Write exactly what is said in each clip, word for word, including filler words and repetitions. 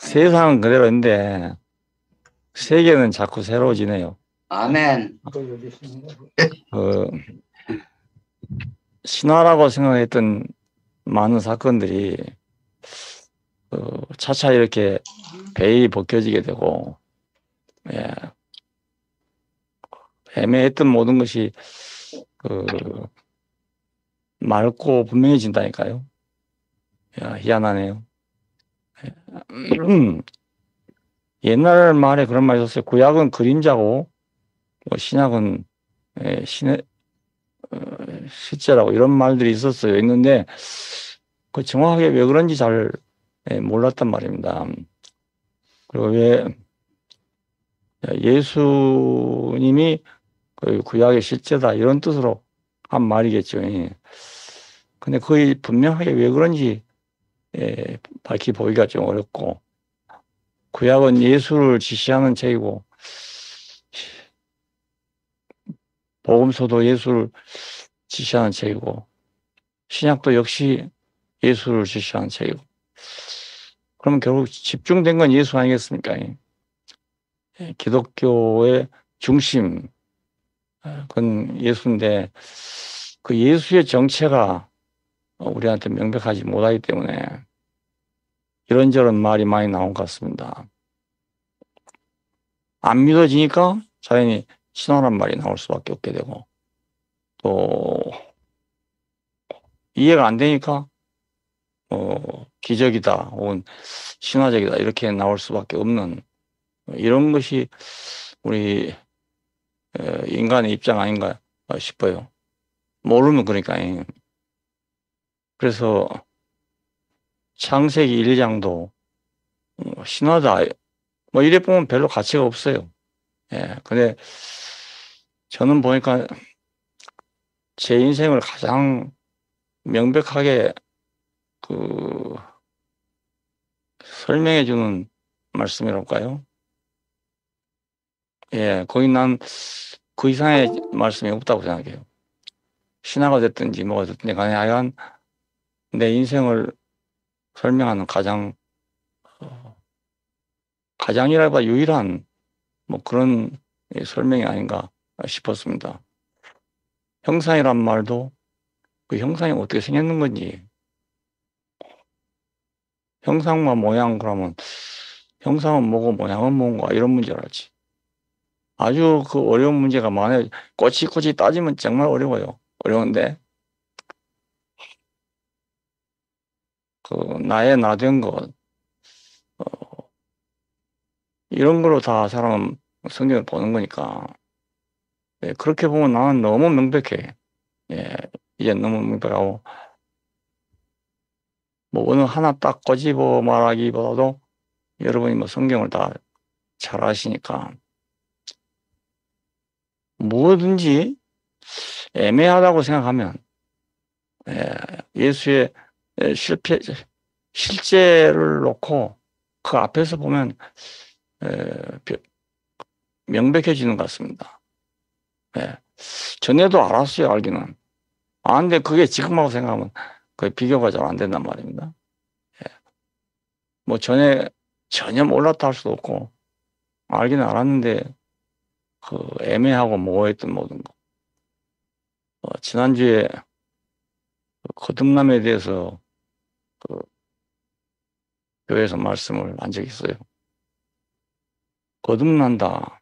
세상은 그대로인데 세계는 자꾸 새로워지네요. 아멘. 그 신화라고 생각했던 많은 사건들이 그 차차 이렇게 배이 벗겨지게 되고, 예, 애매했던 모든 것이 그 맑고 분명해진다니까요. 야, 희한하네요. 음, 옛날 말에 그런 말이 있었어요. 구약은 그림자고 뭐 신약은 예, 신의 어, 실제라고 이런 말들이 있었어요. 있는데 그 정확하게 왜 그런지 잘 예, 몰랐단 말입니다. 그리고 왜 예수님이 그 구약의 실제다 이런 뜻으로 한 말이겠죠. 예. 근데 거의 분명하게 왜 그런지 예, 밝히 보기가 좀 어렵고, 구약은 예수를 지시하는 책이고 복음서도 예수를 지시하는 책이고 신약도 역시 예수를 지시하는 책이고, 그러면 결국 집중된 건 예수 아니겠습니까? 예, 기독교의 중심 그건 예수인데 그 예수의 정체가 우리한테 명백하지 못하기 때문에 이런저런 말이 많이 나온 것 같습니다. 안 믿어지니까 자연히 신화란 말이 나올 수밖에 없게 되고, 또 이해가 안 되니까 어, 기적이다 혹은 신화적이다 이렇게 나올 수밖에 없는, 이런 것이 우리 인간의 입장 아닌가 싶어요. 모르면 그러니까. 그래서 창세기 일 장도 신화다 뭐 이래 보면 별로 가치가 없어요. 예. 근데 저는 보니까 제 인생을 가장 명백하게 그 설명해 주는 말씀이랄까요? 예. 거기 난 그 이상의 말씀이 없다고 생각해요. 신화가 됐든지 뭐가 됐든지 간에 하여간 내 인생을 설명하는 가장 어, 가장이라기보다 유일한 뭐 그런 설명이 아닌가 싶었습니다. 형상이란 말도 그 형상이 어떻게 생겼는 건지, 형상과 모양 그러면 형상은 뭐고 모양은 뭔가 이런 문제를 알지. 아주 그 어려운 문제가 많아요. 꼬치꼬치 따지면 정말 어려워요. 어려운데 그 나의 나 된 것, 어, 이런 거로 다 사람은 성경을 보는 거니까. 예, 그렇게 보면 나는 너무 명백해. 예, 이제 너무 명백하고 뭐 어느 하나 딱 꼬집어 말하기보다도 여러분이 뭐 성경을 다 잘 아시니까 뭐든지 애매하다고 생각하면 예, 예수의 실패 실제를 놓고 그 앞에서 보면 에, 명백해지는 것 같습니다. 예. 전에도 알았어요, 알기는. 아, 근데 그게 지금하고 생각하면 거의 비교가 잘 안 된단 말입니다. 예. 뭐 전에 전혀 몰랐다 할 수도 없고 알기는 알았는데 그 애매하고 모호했던 모든 거. 어, 지난주에 그 거듭남에 대해서 그 교회에서 말씀을 한 적이 있어요. 거듭난다.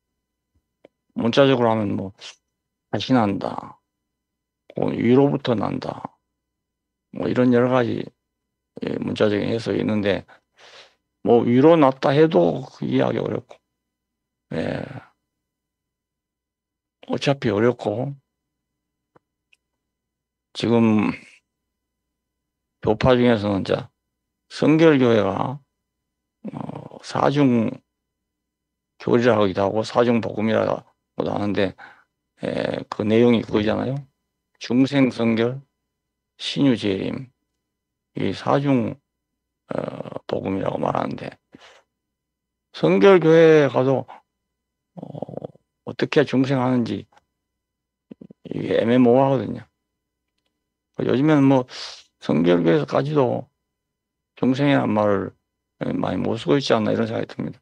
문자적으로 하면 뭐 다시 난다. 뭐 위로부터 난다. 뭐 이런 여러 가지 예, 문자적인 해석이 있는데 뭐 위로 났다 해도 그 이해하기 어렵고, 예, 어차피 어렵고 지금 교파 중에서는 이제 성결교회가 어, 사중 교리라 하기도 하고 사중 복음이라고도 하는데 예, 그 내용이 그거잖아요. 중생 성결, 신유 재림, 이 사중 어, 복음이라고 말하는데 성결교회에 가도 어, 어떻게 중생하는지 이게 애매모호하거든요. 요즘에는 뭐 성결교회에서까지도 중생이라는 말을 많이 못 쓰고 있지 않나 이런 생각이 듭니다.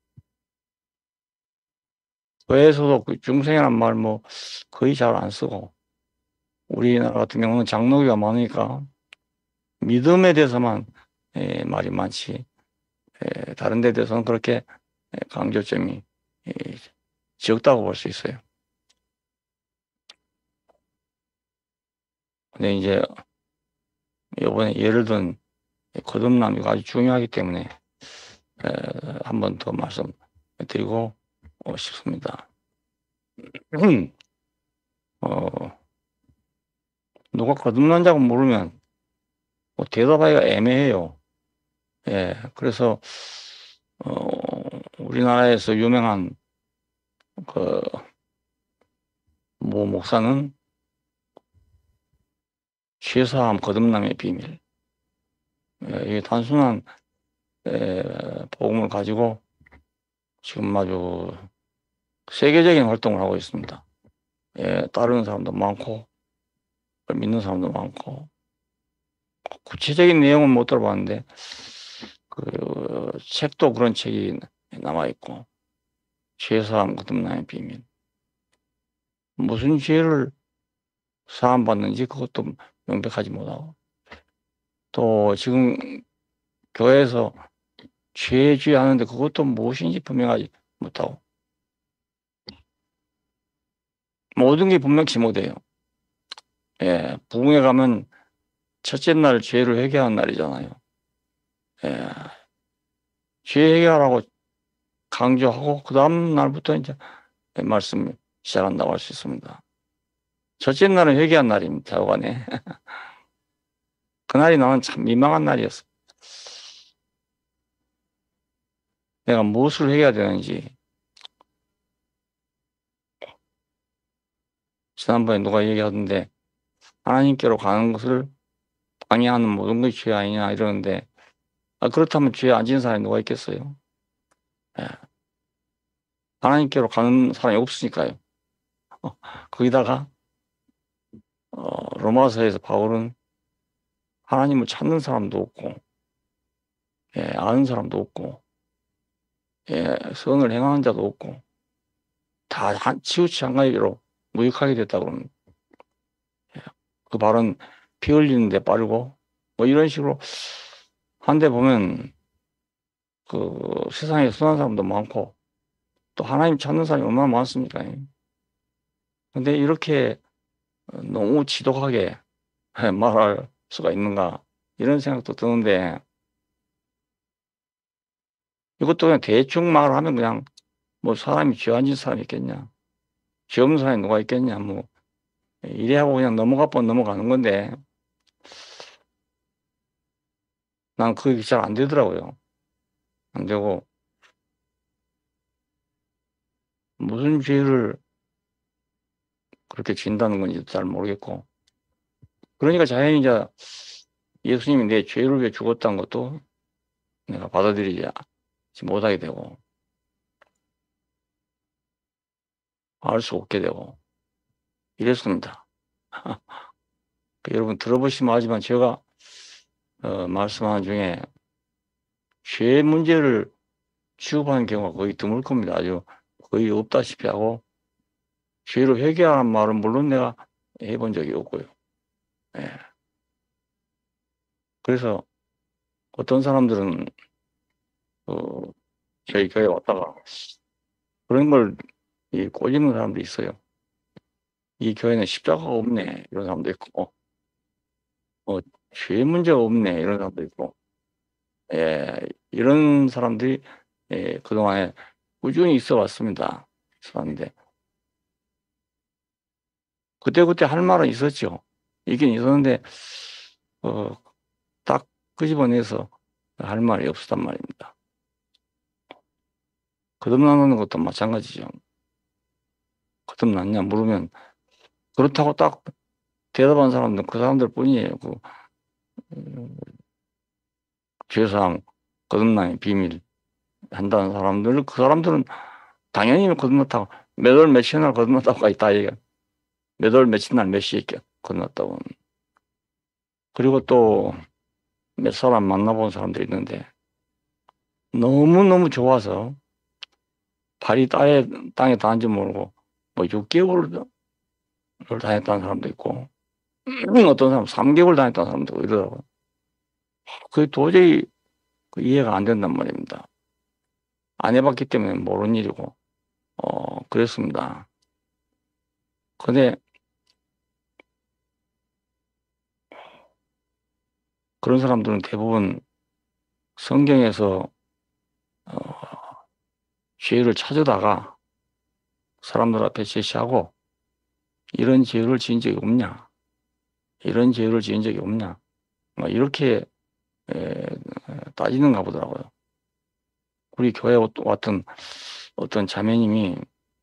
교회에서도 그 중생이란 말 뭐 거의 잘 안 쓰고, 우리나라 같은 경우는 장로교가 많으니까 믿음에 대해서만 에, 말이 많지, 에, 다른 데 대해서는 그렇게 강조점이 에, 적다고 볼 수 있어요. 근데 이제 이번에 예를 든 거듭남이 아주 중요하기 때문에 한 번 더 말씀드리고 싶습니다. 어, 누가 거듭난다고 물으면 뭐 대답하기가 애매해요. 예, 그래서 어, 우리나라에서 유명한 그 모 목사는 죄사함 거듭남의 비밀, 예, 이게 단순한 에, 복음을 가지고 지금 아주 세계적인 활동을 하고 있습니다. 예, 따르는 사람도 많고 믿는 사람도 많고, 구체적인 내용은 못 들어봤는데 그 책도 그런 책이 남아 있고, 죄사함 거듭남의 비밀, 무슨 죄를 사함 받는지 그것도 명백하지 못하고, 또 지금 교회에서 죄죄하는데 그것도 무엇인지 분명하지 못하고, 모든 게 분명치 못해요. 예, 부흥회 가면 첫째 날 죄를 회개하는 날이잖아요. 예, 죄 회개하라고 강조하고 그 다음 날부터 이제 말씀 시작한다고 할 수 있습니다. 첫째 날은 회개한 날입니다. 여간에. 그날이 나는 참 민망한 날이었어. 내가 무엇을 회개해야 되는지. 지난번에 누가 얘기하던데 하나님께로 가는 것을 방해하는 모든 것이 죄 아니냐 이러는데, 아, 그렇다면 죄에 안 지은 사람이 누가 있겠어요? 예. 하나님께로 가는 사람이 없으니까요. 어, 거기다가 어, 로마서에서 바울은 하나님을 찾는 사람도 없고, 예, 아는 사람도 없고, 예, 선을 행하는 자도 없고, 다 한, 치우치 한가위로 무익하게 됐다고 합니다. 예, 그 발은 피 흘리는데 빠르고, 뭐 이런 식으로 한데 보면 그 세상에 선한 사람도 많고, 또 하나님 찾는 사람이 얼마나 많습니까? 근데 이렇게 너무 지독하게 말할 수가 있는가, 이런 생각도 드는데, 이것도 그냥 대충 말하면 그냥 뭐 사람이 죄 안 지은 사람이 있겠냐, 죄 없는 사람이 누가 있겠냐, 뭐 이래 하고 그냥 넘어가 뻔 넘어가는 건데, 난 그게 잘 안 되더라고요. 안 되고, 무슨 죄를 그렇게 진다는 건지 잘 모르겠고, 그러니까 자연히 이제 예수님이 내 죄를 위해 죽었다는 것도 내가 받아들이지 못하게 되고, 알 수 없게 되고, 이랬습니다. 여러분 들어보시면 알지만 제가 어, 말씀하는 중에 죄 문제를 취급하는 경우가 거의 드물 겁니다. 아주 거의 없다시피 하고, 죄를 회개하는 말은 물론 내가 해본 적이 없고요. 예. 그래서 어떤 사람들은 어, 저희 교회 왔다가 그런 걸 이 꼬집는 사람도 있어요. 이 교회는 십자가가 없네 이런 사람도 있고, 어, 죄 문제가 없네 이런 사람도 있고, 예, 이런 사람들이 예, 그동안에 꾸준히 있어 왔습니다. 있어 왔는데 그때그때 할 말은 있었죠. 있긴 있었는데 어, 딱 끄집어내서 할 말이 없었단 말입니다. 거듭나는 것도 마찬가지죠. 거듭났냐 물으면 그렇다고 딱 대답한 사람들은 그 사람들 뿐이에요. 그 음, 죄사함 거듭남의 비밀 한다는 사람들, 그 사람들은 당연히 거듭났다고, 몇 월 며칠 날 거듭났다고 있다 얘기야. 몇 월 며칠 날 몇 시에 거듭났다고. 그리고 또 몇 사람 만나본 사람들이 있는데 너무너무 좋아서 발이 땅에, 땅에 닿은지 모르고 뭐 육 개월을 다녔다는 사람도 있고 어떤 사람 삼 개월 다녔다는 사람도 있고 이러더라고요. 그게 도저히 그 이해가 안 된단 말입니다. 안 해봤기 때문에 모르는 일이고 어 그랬습니다. 근데 그런 사람들은 대부분 성경에서 어, 죄를 찾으다가 사람들 앞에 제시하고 이런 죄를 지은 적이 없냐, 이런 죄를 지은 적이 없냐, 막 이렇게 에, 따지는가 보더라고요. 우리 교회 왔던 어떤 자매님이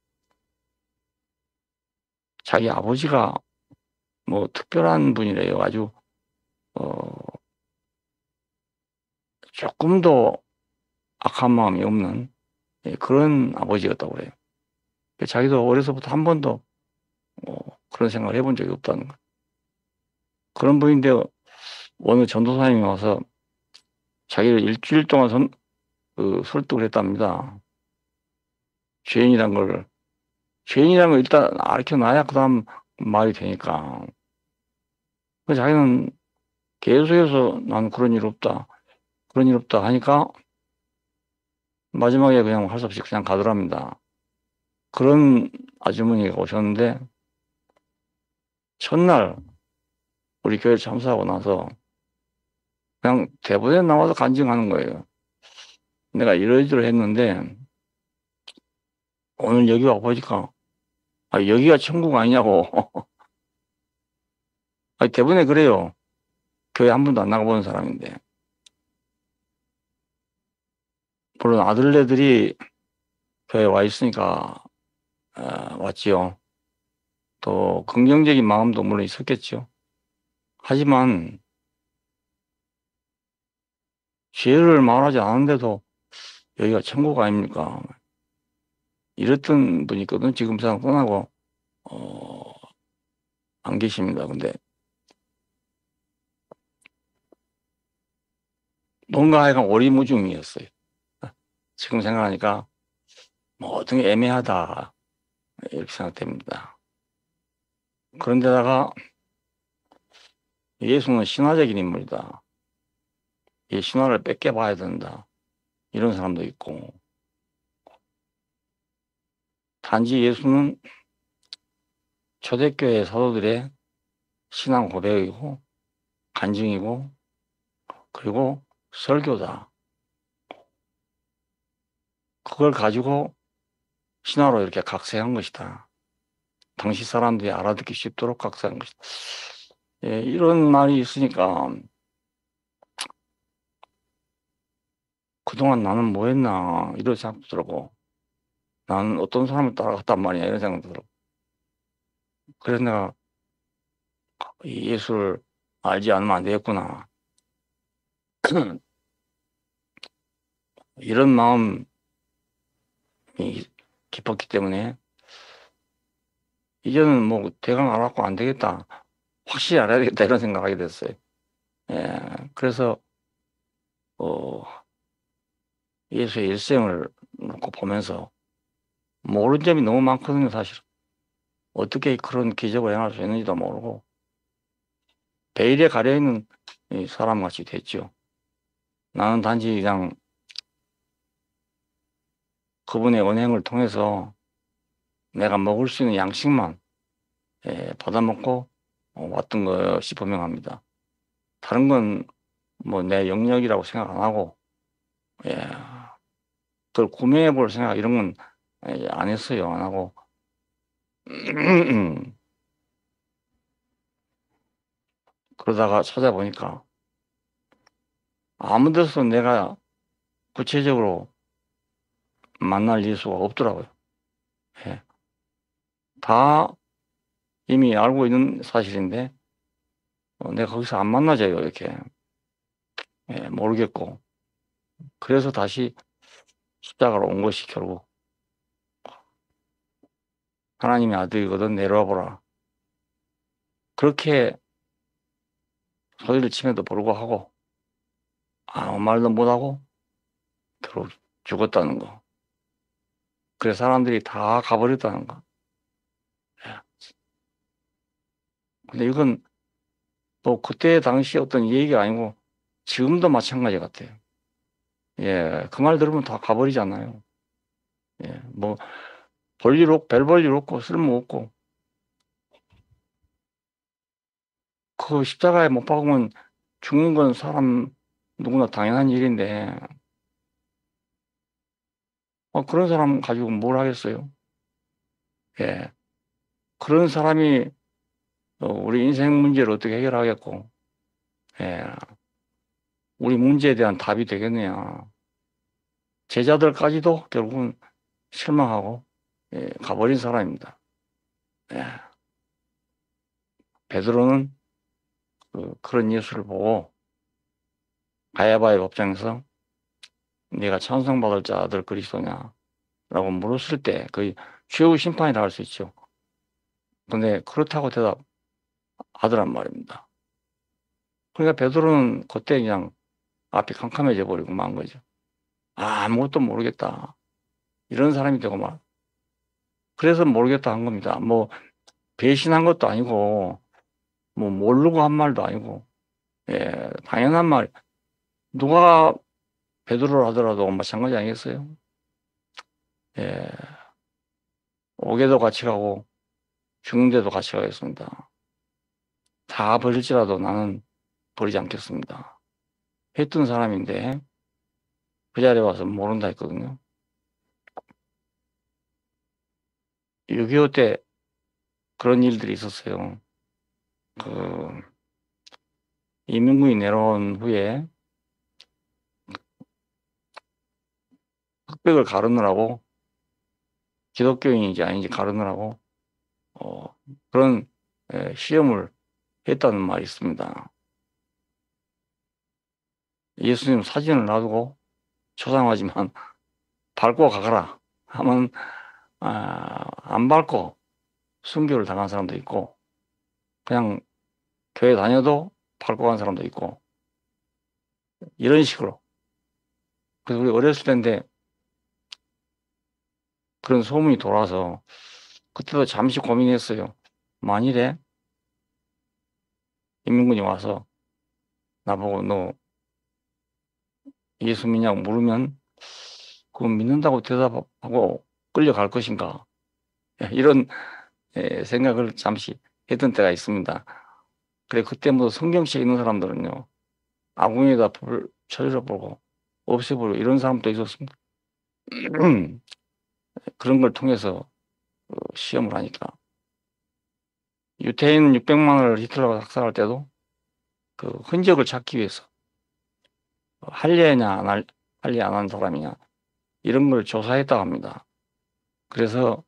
자기 아버지가 뭐 특별한 분이래요. 아주 어, 조금도 악한 마음이 없는 예, 그런 아버지였다고 그래요. 자기도 어려서부터 한 번도 어, 그런 생각을 해본 적이 없다는 거. 그런 분인데 어느 전도사님이 와서 자기를 일주일 동안 선, 그, 설득을 했답니다. 죄인이란 걸, 죄인이란 걸 일단 알려놔야 그 다음 말이 되니까. 그 자기는 계속해서 난 그런 일 없다, 그런 일 없다 하니까 마지막에 그냥 할 수 없이 그냥 가더랍니다. 그런 아주머니가 오셨는데 첫날 우리 교회 참석하고 나서 그냥 대본에 나와서 간증하는 거예요. 내가 이러이러 했는데 오늘 여기 와보니까 아, 여기가 천국 아니냐고. 아니, 대본에 그래요. 교회 한 번도 안 나가본 사람인데. 물론 아들네들이 교회에 와 있으니까 어, 왔지요. 또 긍정적인 마음도 물론 있었겠죠. 하지만 죄를 말하지 않은데도 여기가 천국 아닙니까? 이랬던 분이 있거든. 지금 세상 떠나고 어, 안 계십니다. 근데 뭔가 하여간 오리무중이었어요. 지금 생각하니까 모든 게 애매하다 이렇게 생각됩니다. 그런데다가 예수는 신화적인 인물이다. 이 신화를 뺏겨봐야 된다. 이런 사람도 있고 단지 예수는 초대교회 사도들의 신앙 고백이고 간증이고 그리고 설교다. 그걸 가지고 신화로 이렇게 각색한 것이다. 당시 사람들이 알아듣기 쉽도록 각색한 것이다. 예, 이런 말이 있으니까 그동안 나는 뭐 했나 이런 생각도 들고 나는 어떤 사람을 따라갔단 말이야 이런 생각도 들고 그래서 내가 이 예수를 알지 않으면 안 되겠구나 이런 마음이 깊었기 때문에 이제는 뭐 대강 알았고 안 되겠다 확실히 알아야 되겠다 이런 생각하게 됐어요. 예, 그래서 어, 예수의 일생을 놓고 보면서 모르는 점이 너무 많거든요. 사실 어떻게 그런 기적을 행할 수 있는지도 모르고 베일에 가려있는 사람같이 됐죠. 나는 단지 그냥 그분의 은행을 통해서 내가 먹을 수 있는 양식만 예, 받아먹고 어, 왔던 것이 분명합니다. 다른 건 뭐 내 영역이라고 생각 안 하고 예, 그걸 구매해 볼 생각 이런 건 안 했어요. 안 하고 그러다가 찾아보니까 아무 데서 내가 구체적으로 만날 예수가 없더라고요. 예. 다 이미 알고 있는 사실인데 어, 내가 거기서 안 만나져요. 이렇게 예, 모르겠고 그래서 다시 십자가로 온 것이 결국 하나님의 아들이거든 내려와 보라. 그렇게 소리를 치면도 불구하고 아무 말도 못하고 결국 죽었다는 거. 그래서 사람들이 다 가버렸다는 거. 예. 근데 이건 뭐 그때 당시 어떤 얘기가 아니고 지금도 마찬가지 같아요. 예, 그 말 들으면 다 가버리잖아요. 예, 뭐 볼일 없고 별 볼 일 없고 쓸모 없고 그 십자가에 못 박으면 죽는 건 사람 누구나 당연한 일인데 어, 그런 사람 가지고 뭘 하겠어요? 예, 그런 사람이 어, 우리 인생 문제를 어떻게 해결하겠고, 예, 우리 문제에 대한 답이 되겠느냐? 제자들까지도 결국은 실망하고 예, 가버린 사람입니다. 예, 베드로는 그, 그런 예수를 보고 가야바의 법정에서 네가 찬송받을 자 아들 그리스도냐? 라고 물었을 때 거의 최후 심판이라 할 수 있죠. 근데 그렇다고 대답하더란 말입니다. 그러니까 베드로는 그때 그냥 앞이 캄캄해져 버리고 만 거죠. 아, 아무것도 모르겠다. 이런 사람이 되고 말. 그래서 모르겠다 한 겁니다. 뭐 배신한 것도 아니고 뭐 모르고 한 말도 아니고 예, 당연한 말. 누가 베드로를 하더라도 마찬가지 아니겠어요? 예, 오게도 같이 가고 죽는데도 같이 가겠습니다. 다 버릴지라도 나는 버리지 않겠습니다. 했던 사람인데 그 자리에 와서 모른다 했거든요. 육이오 때 그런 일들이 있었어요. 그 이민군이 내려온 후에 흑백을 가르느라고 기독교인인지 아닌지 가르느라고 어, 그런 에, 시험을 했다는 말이 있습니다. 예수님 사진을 놔두고 초상하지만 밟고 가거라 하면 아, 안 밟고 순교를 당한 사람도 있고 그냥 교회 다녀도 밟고 간 사람도 있고 이런 식으로. 그래서 우리 어렸을 때인데 그런 소문이 돌아서 그때도 잠시 고민했어요. 만일에 인민군이 와서 나보고 너 예수 믿냐고 물으면 그거 믿는다고 대답하고 끌려갈 것인가 이런 생각을 잠시 했던 때가 있습니다. 그래 그때 뭐 성경책 있는 사람들은요 아궁이에다 불 쳐들어보고 없애버리고 이런 사람도 있었습니다. 그런 걸 통해서 시험을 하니까 유태인 육백만을 히틀러가 학살할 때도 그 흔적을 찾기 위해서 할례냐 안 할, 할례 안 한 사람이냐 이런 걸 조사했다고 합니다. 그래서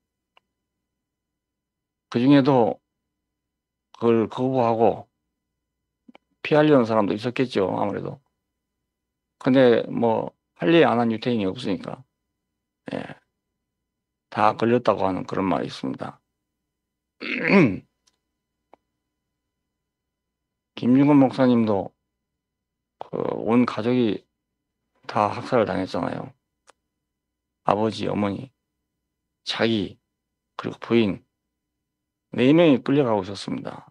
그 중에도 그걸 거부하고 피하려는 사람도 있었겠죠, 아무래도. 근데 뭐 할례 안 한 유태인이 없으니까 예, 다 걸렸다고 하는 그런 말이 있습니다. 김윤건 목사님도 그 온 가족이 다 학살을 당했잖아요. 아버지, 어머니, 자기, 그리고 부인 네 명이 끌려가고 있었습니다.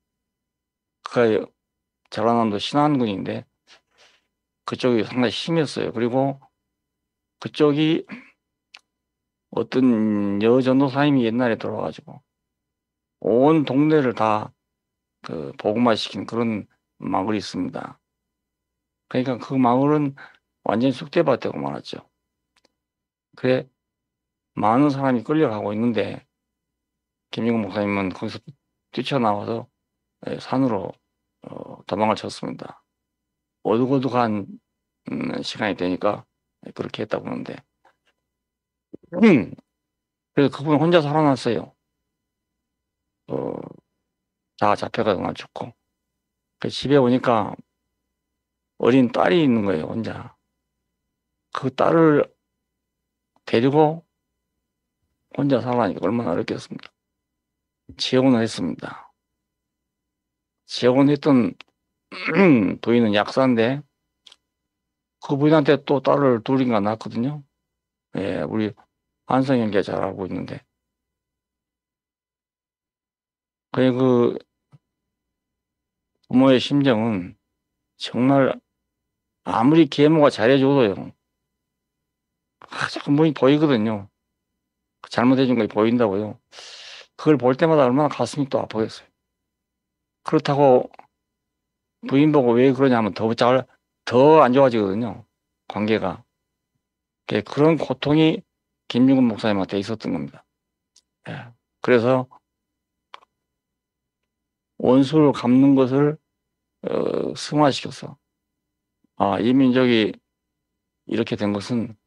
그 전라남도 신안군인데 그쪽이 상당히 심했어요. 그리고 그쪽이 어떤 여전도사님이 옛날에 들어와가지고 온 동네를 다 그 복음화시킨 그런 마을이 있습니다. 그러니까 그 마을은 완전히 쑥대밭되고 말았죠. 그래 많은 사람이 끌려가고 있는데 김영훈 목사님은 거기서 뛰쳐나와서 산으로 어, 도망을 쳤습니다. 어둑어둑한 음, 시간이 되니까 그렇게 했다고 하는데 음, 그래서 그분 혼자 살아났어요. 어, 다 잡혀가고 날 죽고 그 집에 오니까 어린 딸이 있는 거예요. 혼자. 그 딸을 데리고 혼자 살아가니까 얼마나 어렵겠습니까? 재혼을 했습니다. 재혼했던 부인은 약사인데 그분한테 또 딸을 둘인가 낳았거든요. 예, 우리 한성현 게 잘 알고 있는데. 그, 그, 부모의 심정은 정말 아무리 계모가 잘해줘도요. 아, 자꾸 뭐이 보이거든요. 잘못해준 거 보인다고요. 그걸 볼 때마다 얼마나 가슴이 또 아프겠어요. 그렇다고 부인 보고 왜 그러냐면 더 잘, 더 안 좋아지거든요. 관계가. 예, 그런 고통이 김윤근 목사님한테 있었던 겁니다. 예. 그래서 원수를 갚는 것을 어, 승화시켰어. 아, 이 민족이 이렇게 된 것은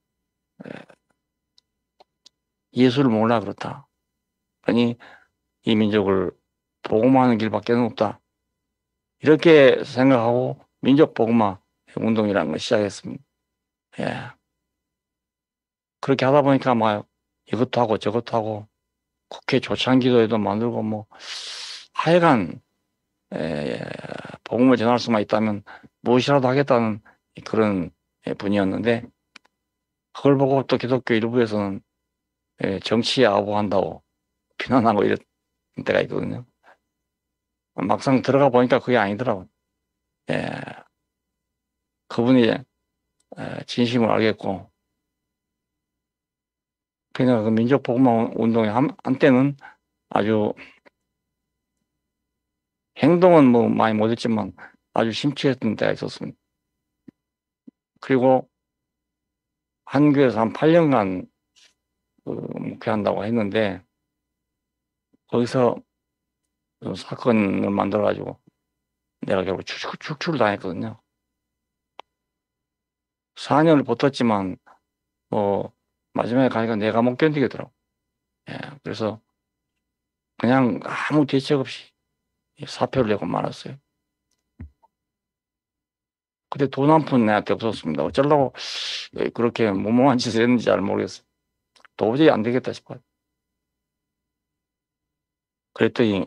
예수를 몰라 그렇다. 아니, 이 민족을 복음화하는 길밖에 없다. 이렇게 생각하고 민족 복음화 운동이라는 걸 시작했습니다. 예. 그렇게 하다 보니까 막 이것도 하고 저것도 하고 국회 조창기도에도 만들고 뭐 하여간 에, 복음을 전할 수만 있다면 무엇이라도 하겠다는 그런 분이었는데 그걸 보고 또 기독교 일부에서는 에, 정치에 아부한다고 비난하고 이런 때가 있거든요. 막상 들어가 보니까 그게 아니더라고요. 예, 그분이 에, 진심을 알겠고 그러니까 그 민족복음화 운동의 한, 한때는 아주 행동은 뭐 많이 못했지만 아주 심취했던 때가 있었습니다. 그리고 한교에서 한 팔 년간 그 목회한다고 했는데 거기서 그 사건을 만들어가지고 내가 결국 축, 축출을 당했거든요. 사 년을 버텼지만 뭐 마지막에 가니까 내가 못 견디겠더라고. 예, 그래서 그냥 아무 대책 없이 사표를 내고 말았어요. 근데 돈 한 푼 내한테 없었습니다. 어쩌려고 그렇게 무모한 짓을 했는지 잘 모르겠어요. 도저히 안 되겠다 싶어요. 그랬더니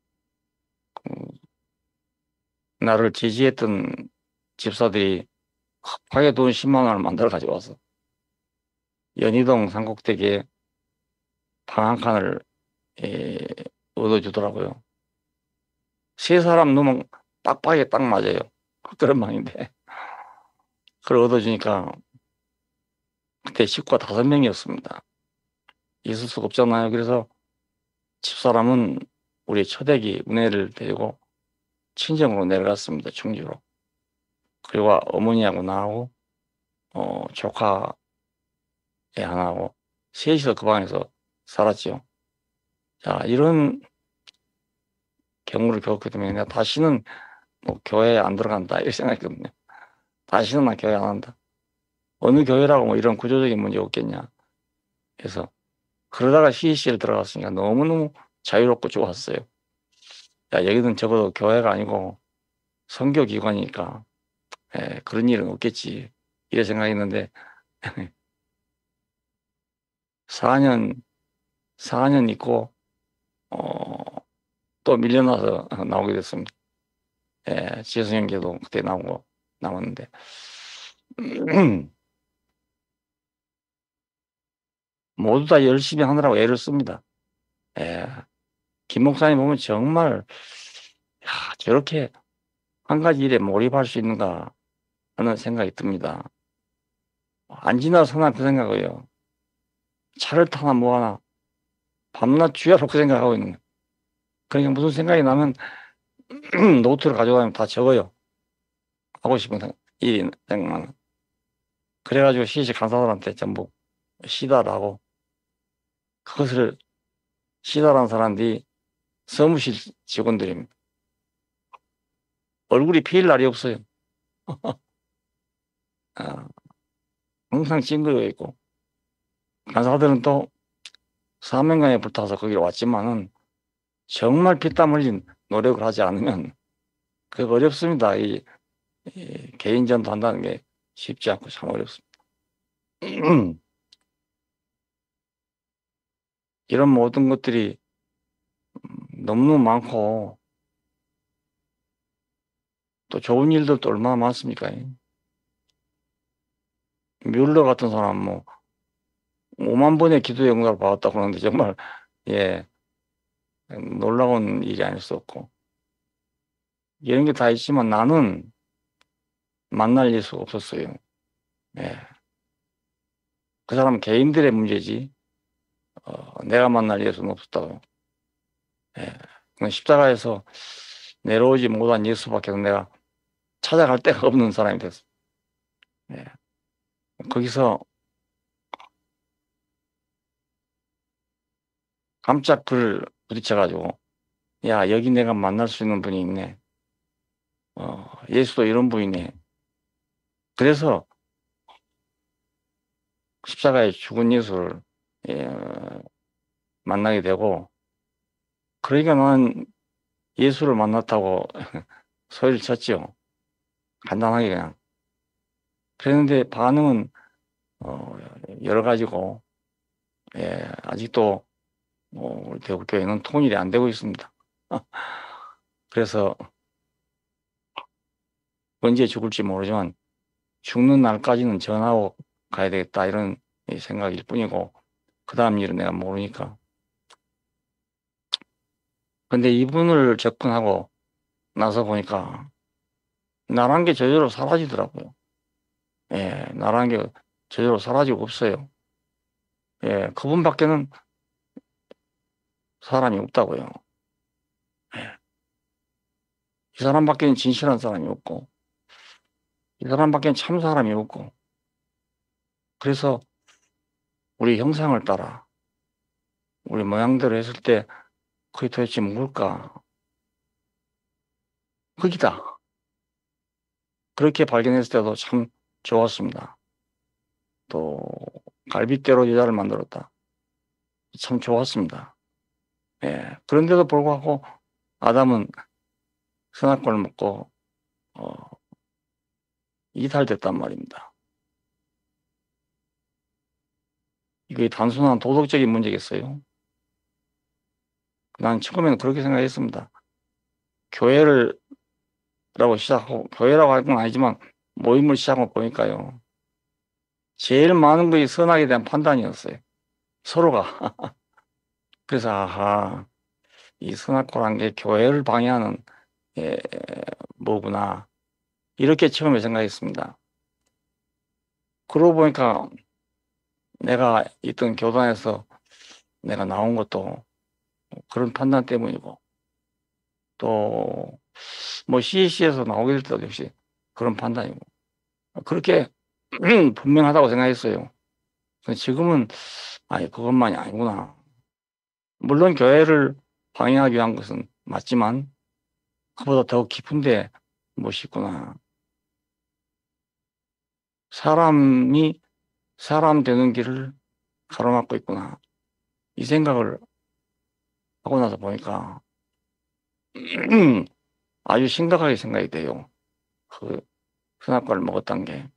그 나를 지지했던 집사들이 급하게 돈 십만 원을 만들어 가져와서 연희동 삼국대교에 방 한 칸을 에, 얻어주더라고요. 세 사람 넣으면 빡빡하게 딱 맞아요. 그런 방인데 그걸 얻어주니까 그때 식구가 다섯 명이었습니다. 있을 수가 없잖아요. 그래서 집사람은 우리 처대기 은혜를 데리고 친정으로 내려갔습니다. 충주로. 그리고 어머니하고 나하고 어, 조카 애 하나하고 셋이서 그 방에서 살았죠. 자, 이런 경우를 겪게 되면 내가 다시는 뭐 교회에 안 들어간다 이렇게 생각했거든요. 다시는 나 교회 안 한다. 어느 교회라고 뭐 이런 구조적인 문제 없겠냐. 그래서 그러다가 씨이씨를 들어갔으니까 너무너무 자유롭고 좋았어요. 야, 여기는 적어도 교회가 아니고 선교기관이니까 에, 그런 일은 없겠지. 이래 생각했는데 사 년, 사 년 있고 어, 또 밀려나서 나오게 됐습니다. 예, 지성형제도 그때 나오고 나왔는데 모두 다 열심히 하느라고 애를 씁니다. 예, 김 목사님 보면 정말 야, 저렇게 한 가지 일에 몰입할 수 있는가 하는 생각이 듭니다. 안 지나서나 그 생각이에요. 차를 타나 뭐 하나 밤낮 쥐어놓고 그 생각하고 있는 거예요. 그러니까 무슨 생각이 나면 노트를 가져가면 다 적어요. 하고 싶은 생각, 일이 생각나는. 그래가지고 시식 간사들한테 전부 시다라고 그것을 시다라는 사람들이 사무실 직원들입니다. 얼굴이 피일 날이 없어요. 아, 항상 찡그려 있고 간사들은 또 사명감에 불타서 거기로 왔지만은 정말 피땀 흘린 노력을 하지 않으면 그 어렵습니다. 이, 이 개인전도 한다는 게 쉽지 않고 참 어렵습니다. 이런 모든 것들이 너무너무 많고 또 좋은 일들도 얼마나 많습니까? 뮬러 같은 사람 뭐 오만 번의 기도의 응답을 받았다고 그러는데 정말 예 놀라운 일이 아닐 수 없고 이런 게 다 있지만 나는 만날 예수가 없었어요. 예. 그 사람 개인들의 문제지 어, 내가 만날 예수는 없었다고요. 예. 그건 십자가에서 내려오지 못한 예수밖에 내가 찾아갈 데가 없는 사람이 됐어. 예. 거기서 깜짝 그를 부딪혀가지고 야 여기 내가 만날 수 있는 분이 있네. 어, 예수도 이런 분이네. 그래서 십자가에 죽은 예수를 예, 만나게 되고 그러니까 나는 예수를 만났다고 소리를 쳤죠. 간단하게 그냥. 그랬는데 반응은 어, 여러 가지고 예, 아직도 뭐 우리 대구교회는 통일이 안 되고 있습니다. 그래서 언제 죽을지 모르지만 죽는 날까지는 전하고 가야 되겠다 이런 생각일 뿐이고 그 다음 일은 내가 모르니까. 근데 이분을 접근하고 나서 보니까 나란 게 저절로 사라지더라고요. 예, 나란 게 저절로 사라지고 없어요. 예, 그분밖에는 사람이 없다고요. 예, 이 사람밖에는 진실한 사람이 없고 이 사람밖에는 참 사람이 없고 그래서 우리 형상을 따라 우리 모양대로 했을 때 그게 도대체 뭘까? 흙이다. 그렇게 발견했을 때도 참 좋았습니다. 또 갈빗대로 여자를 만들었다. 참 좋았습니다. 예. 그런데도 불구하고 아담은 선악과를 먹고 어, 이탈됐단 말입니다. 이게 단순한 도덕적인 문제겠어요? 난 처음에는 그렇게 생각했습니다. 교회를 라고 시작하고 교회라고 할 건 아니지만 모임을 시작하고 보니까요. 제일 많은 것이 선악에 대한 판단이었어요. 서로가. 그래서 아하 이 선악과란 게 교회를 방해하는 예, 뭐구나 이렇게 처음에 생각했습니다. 그러고 보니까 내가 있던 교단에서 내가 나온 것도 그런 판단 때문이고 또 뭐 씨에이씨에서 나오게 될 때도 역시 그런 판단이고 그렇게 분명하다고 생각했어요. 근데 지금은 아니 그것만이 아니구나. 물론 교회를 방해하기 위한 것은 맞지만 그보다 더 깊은데 무엇이 있구나. 사람이 사람 되는 길을 가로막고 있구나. 이 생각을 하고 나서 보니까 아주 심각하게 생각이 돼요. 그 선악과를 먹었던 게.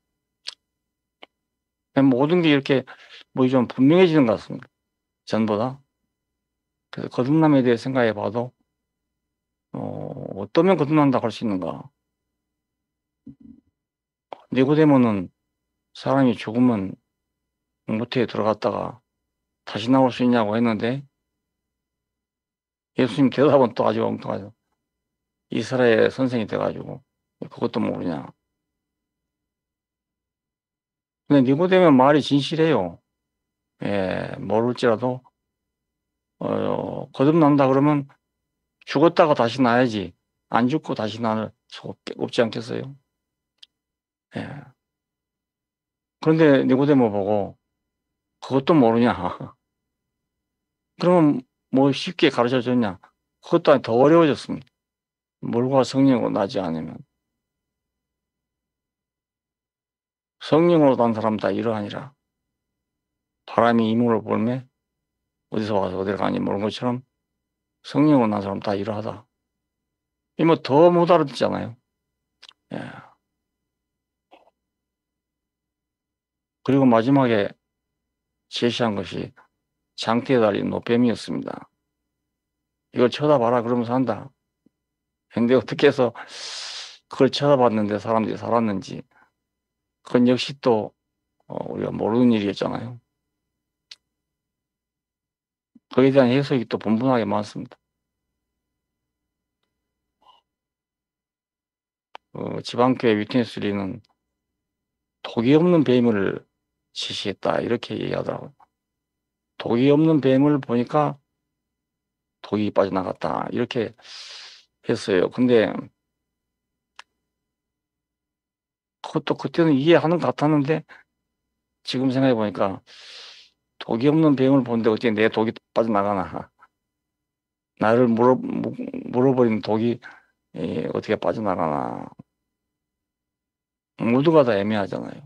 모든 게 이렇게 뭐 좀 분명해지는 것 같습니다. 전보다. 그래서 거듭남에 대해 생각해 봐도 어, 어떠면 거듭난다고 할 수 있는가. 니고데모는 사람이 죽으면 모태에 들어갔다가 다시 나올 수 있냐고 했는데 예수님 대답은 또 아주 엉뚱하죠. 이스라엘 선생이 돼가지고 그것도 모르냐. 근데 니고데모 말이 진실해요. 예, 모를지라도 어, 거듭난다 그러면 죽었다가 다시 나야지 안 죽고 다시 나는 없지 않겠어요? 예. 그런데 니고데모 보고 그것도 모르냐. 그러면 뭐 쉽게 가르쳐 줬냐. 그것도 아니 더 어려워졌습니다. 물과 성령으로 나지 않으면. 성령으로 난 사람 다 이러하니라. 바람이 이물을 볼매 어디서 와서 어디를 가는지 모르는 것처럼 성령으로 난 사람 다 이러하다. 이 뭐 더 못 알아듣잖아요. 예. 그리고 마지막에 제시한 것이 장대에 달린 노뱀이었습니다. 이걸 쳐다봐라 그러면서 한다. 근데 어떻게 해서 그걸 쳐다봤는데 사람들이 살았는지 그건 역시 또 어, 우리가 모르는 일이었잖아요. 거기에 대한 해석이 또 분분하게 많습니다. 어, 지방교회 위트니스리는 독이 없는 뱀을 지시했다 이렇게 얘기하더라고요. 독이 없는 뱀을 보니까 독이 빠져나갔다 이렇게 했어요. 근데 그것도 그때는 이해하는 것 같았는데 지금 생각해 보니까 독이 없는 뱀을 보는데 어떻게 내 독이 빠져나가나. 나를 물어, 무- 물어버린 독이 예, 어떻게 빠져나가나. 모두가 다 애매하잖아요.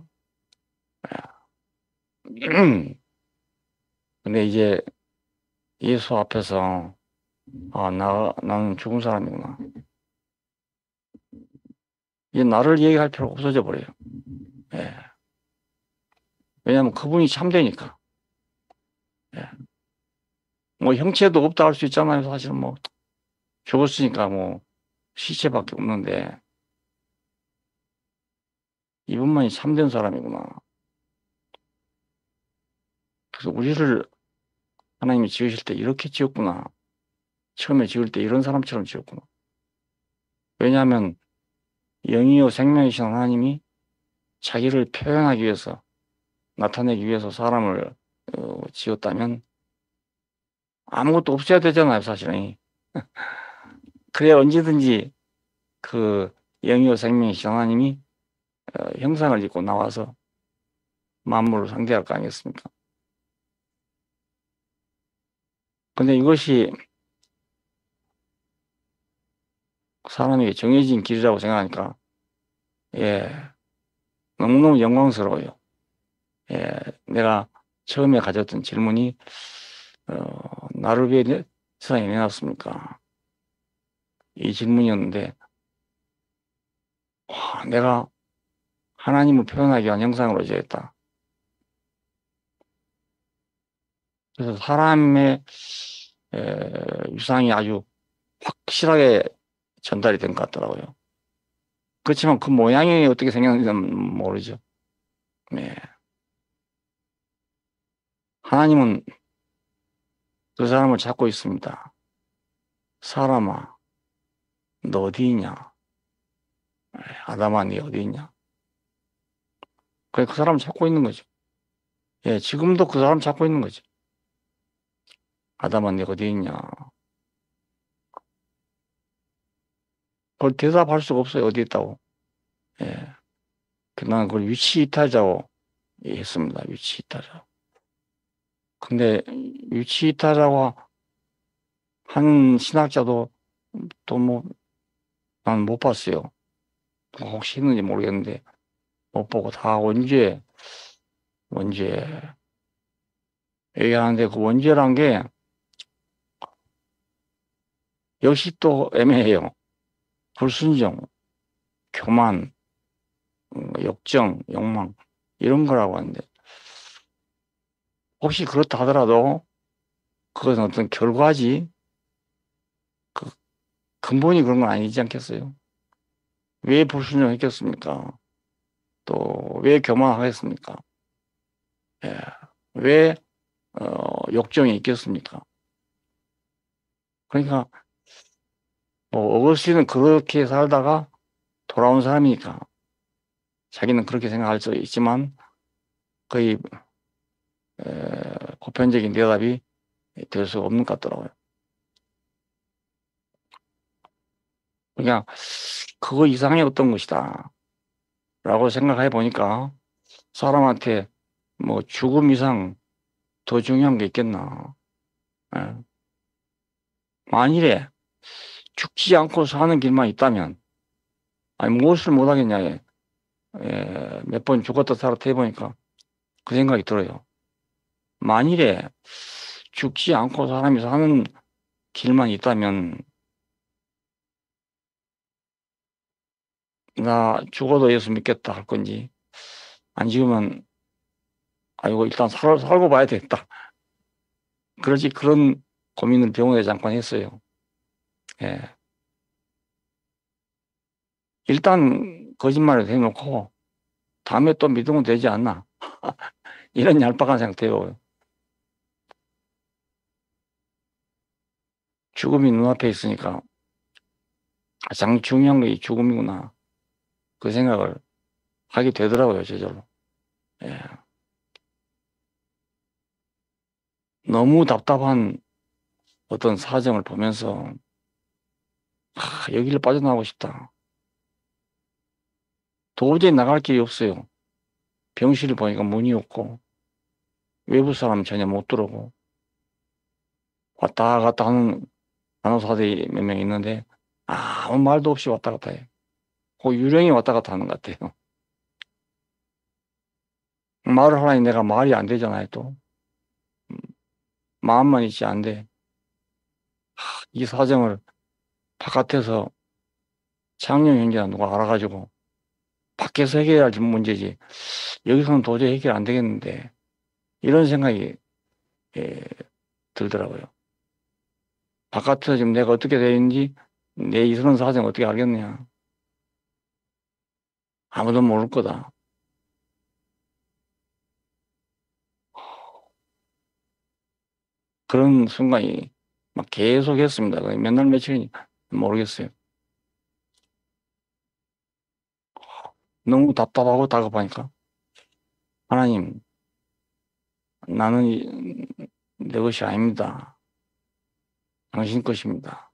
근데 이제 예수 앞에서 아, 나, 나는 죽은 사람이구나. 이제 나를 얘기할 필요가 없어져 버려요. 예. 왜냐하면 그분이 참되니까. 예. 뭐 형체도 없다 할 수 있잖아요. 사실은 뭐 죽었으니까 뭐 시체밖에 없는데 이분만이 참된 사람이구나. 그래서 우리를 하나님이 지으실 때 이렇게 지었구나. 처음에 지을 때 이런 사람처럼 지었구나. 왜냐하면 영이요 생명이신 하나님이 자기를 표현하기 위해서 나타내기 위해서 사람을 어, 지었다면 아무것도 없어야 되잖아요, 사실은. 그래 언제든지 그 영이요 생명이신 하나님이 어, 형상을 입고 나와서 만물을 상대할 거 아니겠습니까? 근데 이것이 사람에게 정해진 길이라고 생각하니까 예, 너무너무 영광스러워요. 예, 내가 처음에 가졌던 질문이 어, 나를 왜 내- 세상에 내놨습니까? 이 질문이었는데 와, 내가 하나님을 표현하기 위한 형상으로 지었다. 그래서 사람의 에, 유상이 아주 확실하게 전달이 된 것 같더라고요. 그렇지만 그 모양이 어떻게 생겼는지는 모르죠. 네. 하나님은 그 사람을 찾고 있습니다. 사람아, 너 어디 있냐? 아담아, 네 어디 있냐? 그래, 그 사람을 찾고 있는 거죠. 예, 지금도 그 사람 찾고 있는 거죠. 아담아, 네 어디 있냐? 그걸 대답할 수가 없어요. 어디 있다고. 예. 나는 그걸 위치 이탈자고 했습니다. 위치 이탈자. 근데 위치 이탈자고 한 신학자도 또 뭐, 난 못 봤어요. 혹시 있는지 모르겠는데, 못 보고 다 원죄, 원죄. 얘기하는데 그 원죄란 게 역시 또 애매해요. 불순종, 교만, 음, 역정, 욕망, 이런 거라고 하는데, 혹시 그렇다 하더라도 그것은 어떤 결과지, 그 근본이 그런 건 아니지 않겠어요? 왜 불순종했겠습니까? 또 왜 교만하겠습니까? 예. 왜 어, 욕정이 있겠습니까? 그러니까 뭐 어거스틴은 그렇게 살다가 돌아온 사람이니까 자기는 그렇게 생각할 수 있지만 거의 에, 보편적인 대답이 될 수 없는 것 같더라고요. 그냥 그거 이상의 어떤 것이다 라고 생각해 보니까 사람한테 뭐 죽음 이상 더 중요한 게 있겠나. 예. 만일에 죽지 않고 사는 길만 있다면 아니 무엇을 못하겠냐. 예. 몇 번 죽었다 살았다 해보니까 그 생각이 들어요. 만일에 죽지 않고 사람이 사는 길만 있다면 나 죽어도 예수 믿겠다 할 건지 안 죽으면 아이고 일단 살, 살고 봐야 되겠다. 그러지 그런 고민을 병원에 잠깐 했어요. 예. 일단 거짓말을 해놓고 다음에 또 믿으면 되지 않나. 이런 얄팍한 상태고 죽음이 눈앞에 있으니까 가장 중요한 게 이 죽음이구나. 그 생각을 하게 되더라고요, 저절로. 예. 너무 답답한 어떤 사정을 보면서 아, 여기를 빠져나가고 싶다. 도저히 나갈 길이 없어요. 병실을 보니까 문이 없고 외부 사람 전혀 못 들어오고 왔다 갔다 하는 간호사들이 몇 명 있는데 아무 말도 없이 왔다 갔다 해요. 그 유령이 왔다 갔다 하는 것 같아요. 말을 하라니 내가 말이 안 되잖아요, 또. 음, 마음만 있지 안 돼. 이 사정을 바깥에서 창녕 형제나 누가 알아가지고 밖에서 해결해야 할 문제지. 여기서는 도저히 해결 안 되겠는데. 이런 생각이 예, 들더라고요. 바깥에서 지금 내가 어떻게 되는지 내 이런 사정 어떻게 알겠냐. 아무도 모를 거다. 그런 순간이 막 계속 했습니다. 몇 날 며칠이 모르겠어요. 너무 답답하고 다급하니까. 하나님, 나는 이- 내 것이 아닙니다. 당신 것입니다.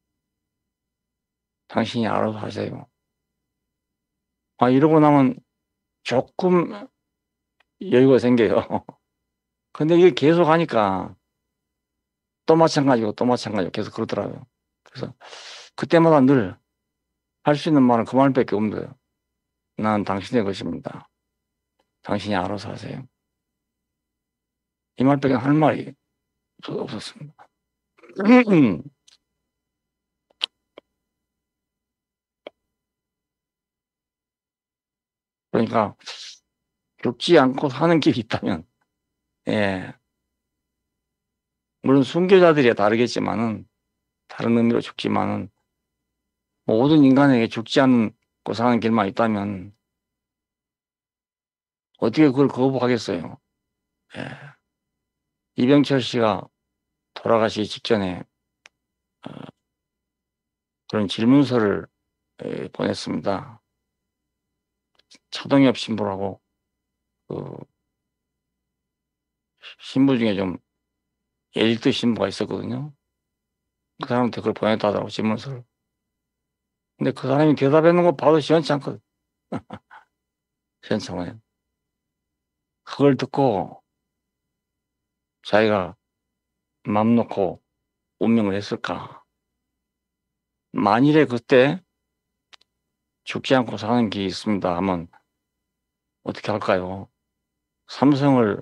당신이 알아서 하세요. 아, 이러고 나면 조금 여유가 생겨요. 근데 이게 계속 하니까 또 마찬가지고 또 마찬가지고 계속 그러더라고요. 그래서 그때마다 늘 할 수 있는 말은 그 말밖에 없는 거예요. 난 당신의 것입니다. 당신이 알아서 하세요. 이 말밖에 할 말이 없었습니다. 그러니까 죽지 않고 사는 길이 있다면, 예, 물론 순교자들이 다르겠지만은 다른 의미로 죽지만은 모든 인간에게 죽지 않고 사는 길만 있다면 어떻게 그걸 거부하겠어요? 예. 이병철 씨가 돌아가시기 직전에 어, 그런 질문서를 에, 보냈습니다. 차동엽 신부라고 그 신부 중에 좀 엘리트 신부가 있었거든요. 그 사람한테 그걸 보냈다 하더라고 질문서를. 근데 그 사람이 대답하는 거 봐도 시원치 않거든. 시원치 않아요. 그걸 듣고 자기가 맘 놓고 운명을 했을까? 만일에 그때 죽지 않고 사는 길이 있습니다 하면 어떻게 할까요? 삼성을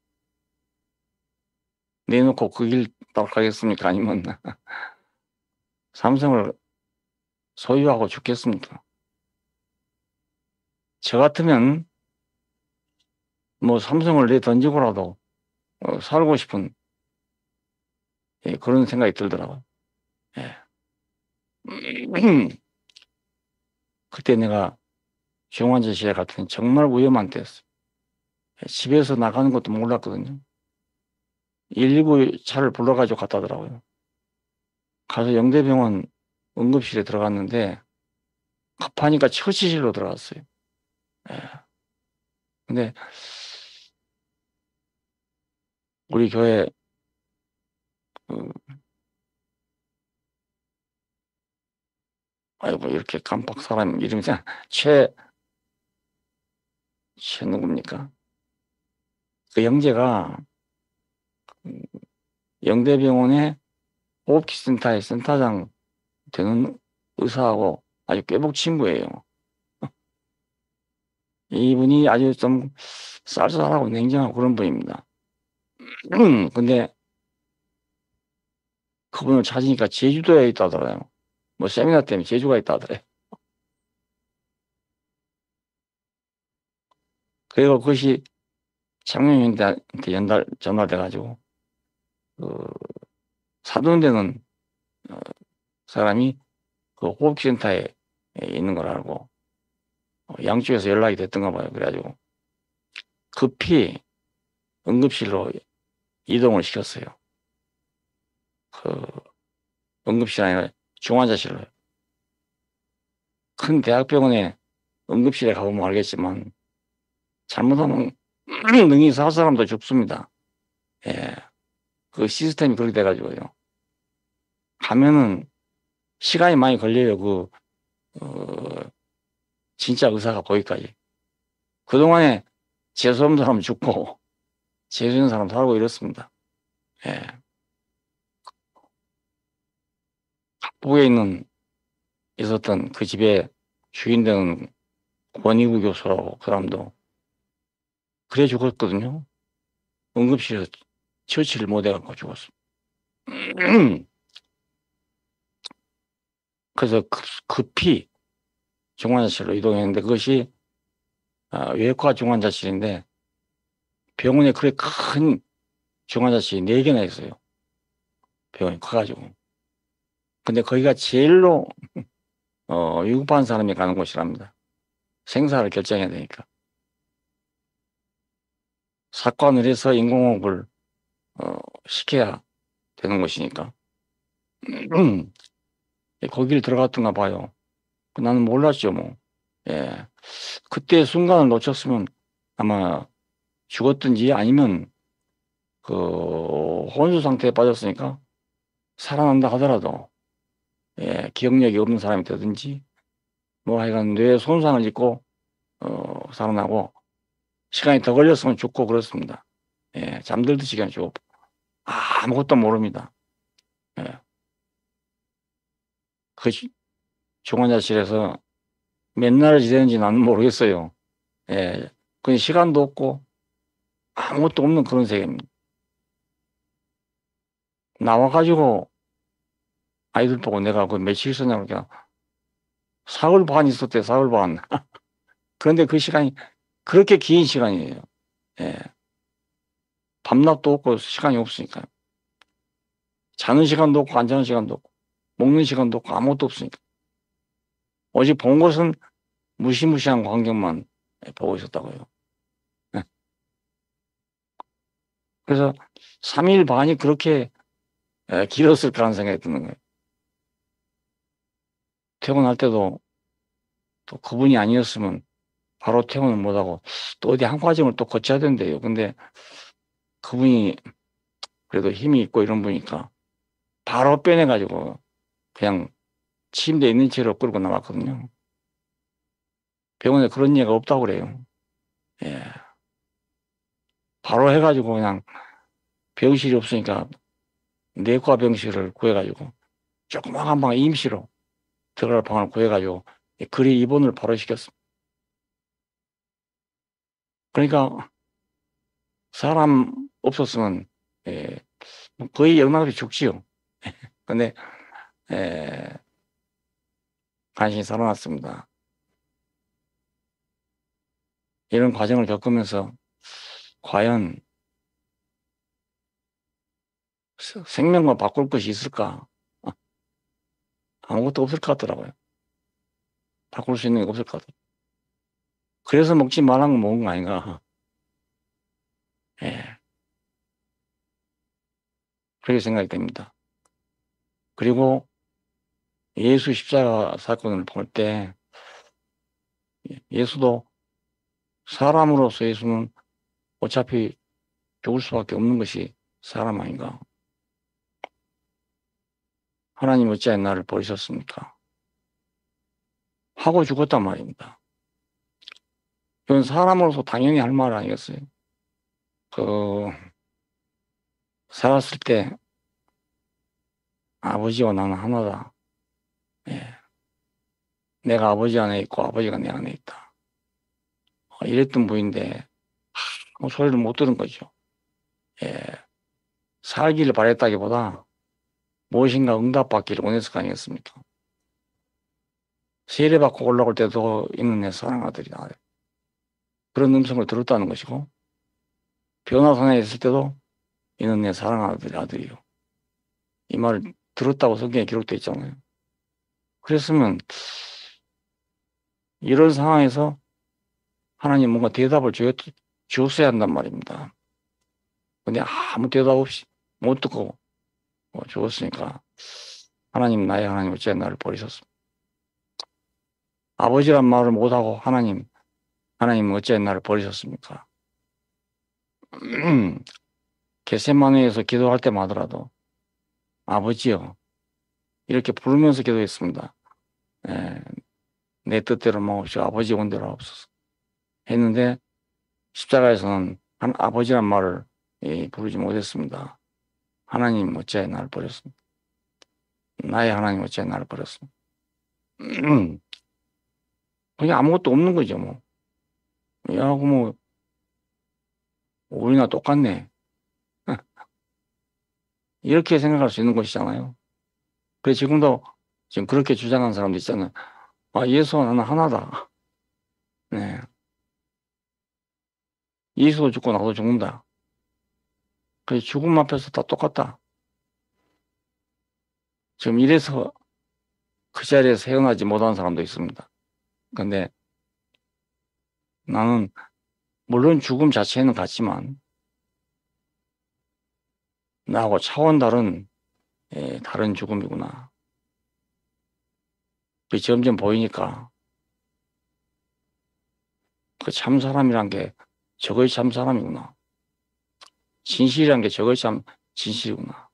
내놓고 그 길 따라가겠습니까? 아니면 삼성을 소유하고 죽겠습니까? 저 같으면 뭐 삼성을 내 던지고라도 어, 살고 싶은 예, 그런 생각이 들더라고요. 예. 그때 내가 중환자실에 갔더니 정말 위험한 때였어요. 집에서 나가는 것도 몰랐거든요. 일일구 차를 불러가지고 갔다더라고요. 가서 영대병원 응급실에 들어갔는데 급하니까 처치실로 들어갔어요. 예. 근데 우리 교회 그, 아이고 이렇게 깜빡 사람 이름이 최, 최 누굽니까? 그 영재가 음, 영대병원의 호흡기센터의 센터장 되는 의사하고 아주 꾀복 친구예요. 이분이 아주 좀 쌀쌀하고 냉정하고 그런 분입니다. 근데 그분을 찾으니까 제주도에 있다더라요. 뭐 세미나 때문에 제주가 있다더래요. 그리고 그것이 창명인한테 연달, 전달돼가지고, 그, 사돈되는 어, 사람이 그 호흡센터에 있는 걸 알고, 어, 양쪽에서 연락이 됐던가 봐요. 그래가지고, 급히 응급실로 이동을 시켰어요. 그 응급실 아니라 중환자실로요. 큰 대학병원에 응급실에 가보면 알겠지만 잘못하면 능이 사 사람도 죽습니다. 예, 그 시스템이 그렇게 돼가지고요. 가면은 시간이 많이 걸려요. 그 어, 진짜 의사가 보기까지. 그동안에 재수없는 사람 죽고 재수 있는 사람 살고 이렇습니다. 예. 북에 있는 있었던 그 집에 주인 되는 권희구 교수라고 그 사람도 그래 죽었거든요. 응급실에서 처치를 못해갖고 죽었어. 그래서 급, 급히 중환자실로 이동했는데 그것이 아, 외과 중환자실인데 병원에 그렇게 큰 중환자실이 네 개나 있어요. 병원이 커가지고. 근데 거기가 제일로 어, 위급한 사람이 가는 곳이랍니다. 생사를 결정해야 되니까. 사건을 해서 인공호흡을 어, 시켜야 되는 곳이니까. 거기를 들어갔던가 봐요. 나는 몰랐죠, 뭐. 예. 그때 순간을 놓쳤으면 아마 죽었든지 아니면 그 혼수 상태에 빠졌으니까 살아난다 하더라도 예, 기억력이 없는 사람이 되든지 뭐 하여간 뇌에 손상을 입고 어, 살아나고 시간이 더 걸렸으면 죽고 그렇습니다. 예, 잠들듯이 그냥 죽고 아무것도 모릅니다. 예. 그 중환자실에서 몇 날을 지내는지 나는 모르겠어요. 예, 그 시간도 없고 아무것도 없는 그런 세계입니다. 나와가지고 아이들 보고 내가 그 며칠 있었냐고 그냥 사흘 반 있었대, 사흘 반. 그런데 그 시간이 그렇게 긴 시간이에요. 예. 밤낮도 없고 시간이 없으니까. 자는 시간도 없고, 안 자는 시간도 없고, 먹는 시간도 없고, 아무것도 없으니까. 오직 본 것은 무시무시한 광경만 보고 있었다고요. 예. 그래서 삼 일 반이 그렇게 길었을까라는 생각이 드는 거예요. 퇴근할 때도 또 그분이 아니었으면 바로 퇴근을 못하고 또 어디 한 과정을 또 거쳐야 된대요. 근데 그분이 그래도 힘이 있고 이런 분이니까 바로 빼내가지고 그냥 침대에 있는 채로 끌고 나왔거든요. 병원에 그런 얘기가 없다고 그래요. 예. 바로 해가지고 그냥 병실이 없으니까 내과 병실을 구해가지고 조그마한 방 임시로 들어갈 방을 구해가지고 그리 입원을 바로 시켰습니다. 그러니까 사람 없었으면 예, 거의 영락없이 죽지요. 근데 예, 간신히 살아났습니다. 이런 과정을 겪으면서 과연 생명과 바꿀 것이 있을까? 아무것도 없을 것 같더라고요. 바꿀 수 있는 게 없을 것 같아요. 그래서 먹지 말라는 건 먹은 거 아닌가? 예. 그렇게 생각이 됩니다. 그리고 예수 십자가 사건을 볼 때 예수도 사람으로서 예수는 어차피 죽을 수밖에 없는 것이 사람 아닌가? 하나님 어찌하여 나를 버리셨습니까? 하고 죽었단 말입니다. 이건 사람으로서 당연히 할 말 아니겠어요? 그 살았을 때 아버지와 나는 하나다. 예. 내가 아버지 안에 있고 아버지가 내 안에 있다. 이랬던 분인데 아무 소리를 못 들은 거죠. 예. 살기를 바랬다기보다 무엇인가 응답받기를 원했을 거 아니겠습니까? 세례받고 올라올 때도 있는 내 사랑 아들이다. 그런 음성을 들었다는 것이고 변화산에 있을 때도 있는 내 사랑 아들, 아들이요. 이 말을 들었다고 성경에 기록되어 있잖아요. 그랬으면 이런 상황에서 하나님 뭔가 대답을 주었, 죽었어야 한단 말입니다. 근데 아무 대답 없이 못 듣고 뭐 죽었으니까 하나님, 나의 하나님 어찌 나를 버리셨습니까? 아버지란 말을 못하고 하나님, 하나님 어찌 나를 버리셨습니까? 겟세마네에서 기도할 때마다라도 아버지요 이렇게 부르면서 기도했습니다. 에, 내 뜻대로 마옵시고 아버지 원대로 하옵소서 했는데 십자가에서는 한 아버지란 말을 예, 부르지 못했습니다. 하나님 어찌 나를 버렸습니까? 나의 하나님 어찌 나를 버렸습니까? 그냥 아무것도 없는 거죠 뭐. 야하고 뭐 우리나 똑같네. 이렇게 생각할 수 있는 것이잖아요. 그래서 지금도 지금 그렇게 주장하는 사람도 있잖아요. 아, 예수와 나는 하나다. 네. 예수도 죽고 나도 죽는다. 그래서 죽음 앞에서 다 똑같다. 지금 이래서 그 자리에서 헤어나지 못한 사람도 있습니다. 근데 나는 물론 죽음 자체는 같지만 나하고 차원 다른 예, 다른 죽음이구나. 그 점점 보이니까 그 참 사람이란 게 저거의 참 사람이구나. 진실이란 게 저거의 참 진실이구나.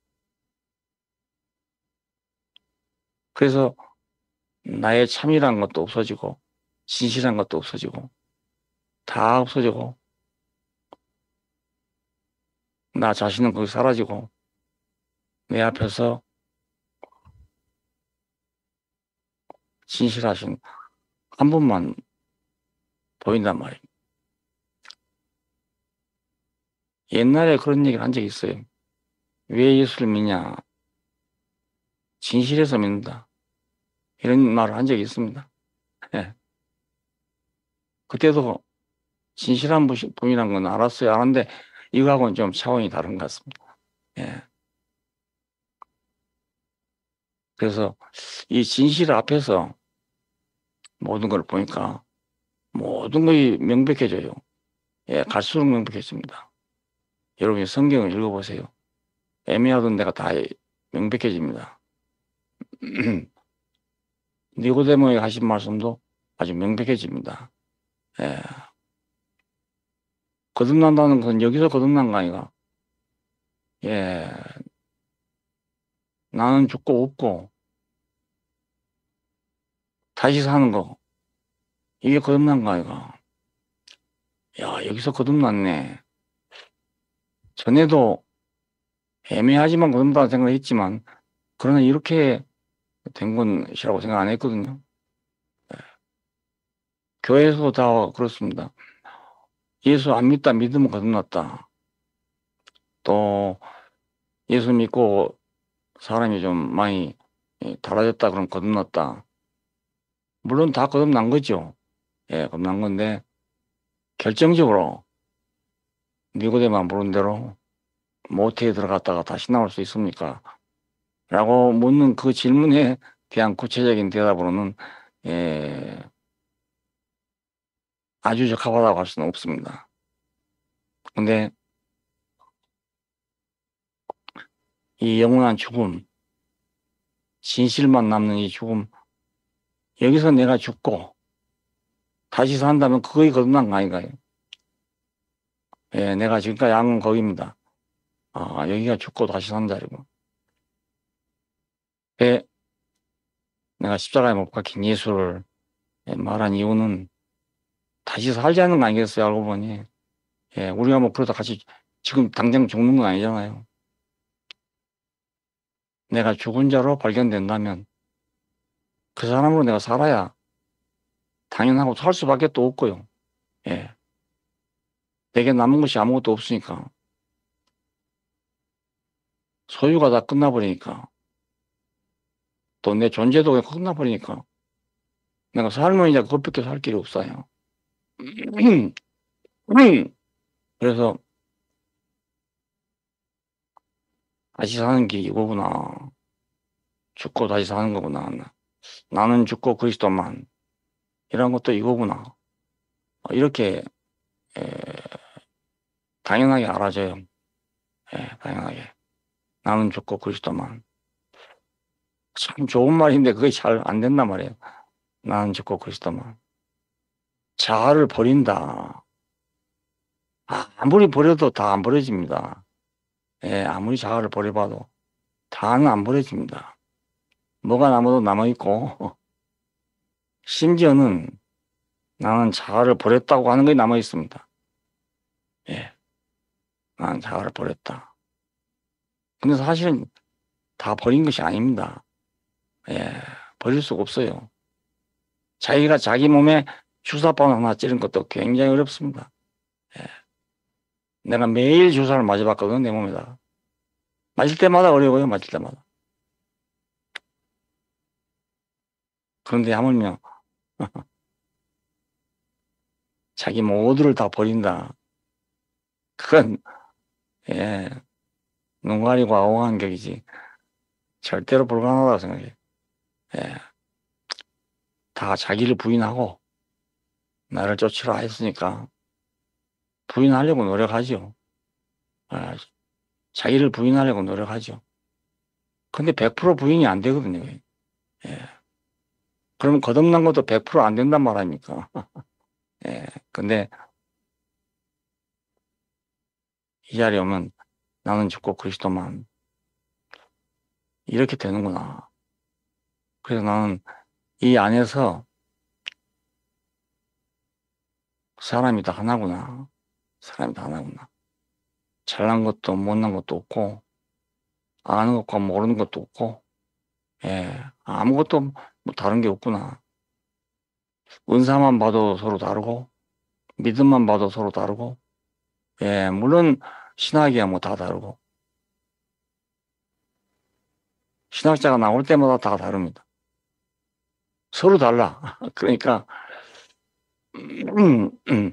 그래서 나의 참이란 것도 없어지고 진실한 것도 없어지고 다 없어지고 나 자신은 거기 사라지고 내 앞에서 진실하신 한 분만 보인단 말이에요. 옛날에 그런 얘기를 한 적이 있어요. 왜 예수를 믿냐? 진실해서 믿는다. 이런 말을 한 적이 있습니다. 예. 그때도 진실한 분이란 건 알았어요. 아는데 이거하고는 좀 차원이 다른 것 같습니다. 예. 그래서 이 진실 앞에서 모든 걸 보니까 모든 것이 명백해져요. 예, 갈수록 명백해집니다. 여러분이 성경을 읽어보세요. 애매하던 데가 다 명백해집니다. 니고데모에 하신 말씀도 아주 명백해집니다. 예. 거듭난다는 건 여기서 거듭난 거 아니가? 예. 나는 죽고 없고 다시 사는 거. 이게 거듭난 거 아이가? 야, 여기서 거듭났네. 전에도 애매하지만 거듭난다는 생각을 했지만, 그러나 이렇게 된 것이라고 생각 안 했거든요. 예. 교회에서도 다 그렇습니다. 예수 안 믿다 믿으면 거듭났다. 또 예수 믿고 사람이 좀 많이 달라졌다 그러면 거듭났다. 물론 다 거듭난 거죠. 예, 거듭난 건데 결정적으로 니고데모가 물은 대로 모태에 들어갔다가 다시 나올 수 있습니까? 라고 묻는 그 질문에 대한 구체적인 대답으로는 예, 아주 적합하다고 할 수는 없습니다. 근데 이 영원한 죽음, 진실만 남는 이 죽음, 여기서 내가 죽고 다시 산다면 그거이 거듭난 거 아닌가요? 예, 내가 지금까지 한 건 거기입니다. 아, 여기가 죽고 다시 산 자리고. 예, 내가 십자가에 못 박힌 예수를 말한 이유는 다시 살자는 거 아니겠어요? 알고 보니. 예, 우리가 뭐 그러다 같이 지금 당장 죽는 건 아니잖아요. 내가 죽은 자로 발견된다면 그 사람으로 내가 살아야 당연하고 살 수밖에 또 없고요. 예. 내게 남은 것이 아무것도 없으니까. 소유가 다 끝나버리니까. 또 내 존재도 그냥 끝나버리니까. 내가 살면 이제 그것밖에 살 길이 없어요. 그래서 다시 사는 길이 이거구나. 죽고 다시 사는 거구나. 나는 죽고 그리스도만. 이런 것도 이거구나. 이렇게 당연하게 알아줘요. 예, 당연하게. 나는 죽고 그리스도만. 참 좋은 말인데 그게 잘 안 된단 말이에요. 나는 죽고 그리스도만. 자아를 버린다. 아무리 버려도 다 안 버려집니다. 예, 아무리 자아를 버려봐도 다는 안 버려집니다. 뭐가 남아도 남아있고, 심지어는 나는 자아를 버렸다고 하는 게 남아있습니다. 예, 나는 자아를 버렸다. 근데 사실은 다 버린 것이 아닙니다. 예, 버릴 수가 없어요. 자기가 자기 몸에 주사바늘 하나 찌른 것도 굉장히 어렵습니다. 예. 내가 매일 주사를 맞아봤거든, 내 몸에다. 맞을 때마다 어려워요, 맞을 때마다. 그런데 하물며 자기 모두를 다 버린다. 그건 예, 눈 가리고 아웅한 격이지. 절대로 불가능하다고 생각해. 예, 다 자기를 부인하고 나를 쫓으라 했으니까 부인하려고 노력하죠. 아, 자기를 부인하려고 노력하죠. 근데 백 퍼센트 부인이 안 되거든요. 예. 그러면 거듭난 것도 백 퍼센트 안 된단 말 아닙니까? 예. 근데 이 자리에 오면 나는 죽고 그리스도만. 이렇게 되는구나. 그래서 나는 이 안에서 사람이 다 하나구나. 사람이 다 하나구나. 잘난 것도 못난 것도 없고, 아는 것과 모르는 것도 없고, 예, 아무것도 뭐 다른 게 없구나. 은사만 봐도 서로 다르고, 믿음만 봐도 서로 다르고, 예, 물론 신학이야 뭐 다 다르고, 신학자가 나올 때마다 다 다릅니다. 서로 달라. 그러니까, 음, 음,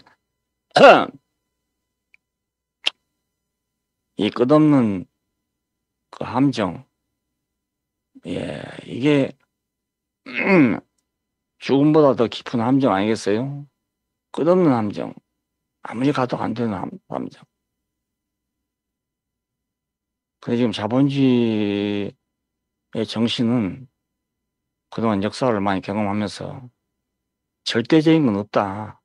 이 끝없는 그 함정, 예, 이게, 죽음보다 더 깊은 함정 아니겠어요? 끝없는 함정. 아무리 가도 안 되는 함, 함정. 근데 지금 자본주의의 정신은 그동안 역사를 많이 경험하면서 절대적인 건 없다.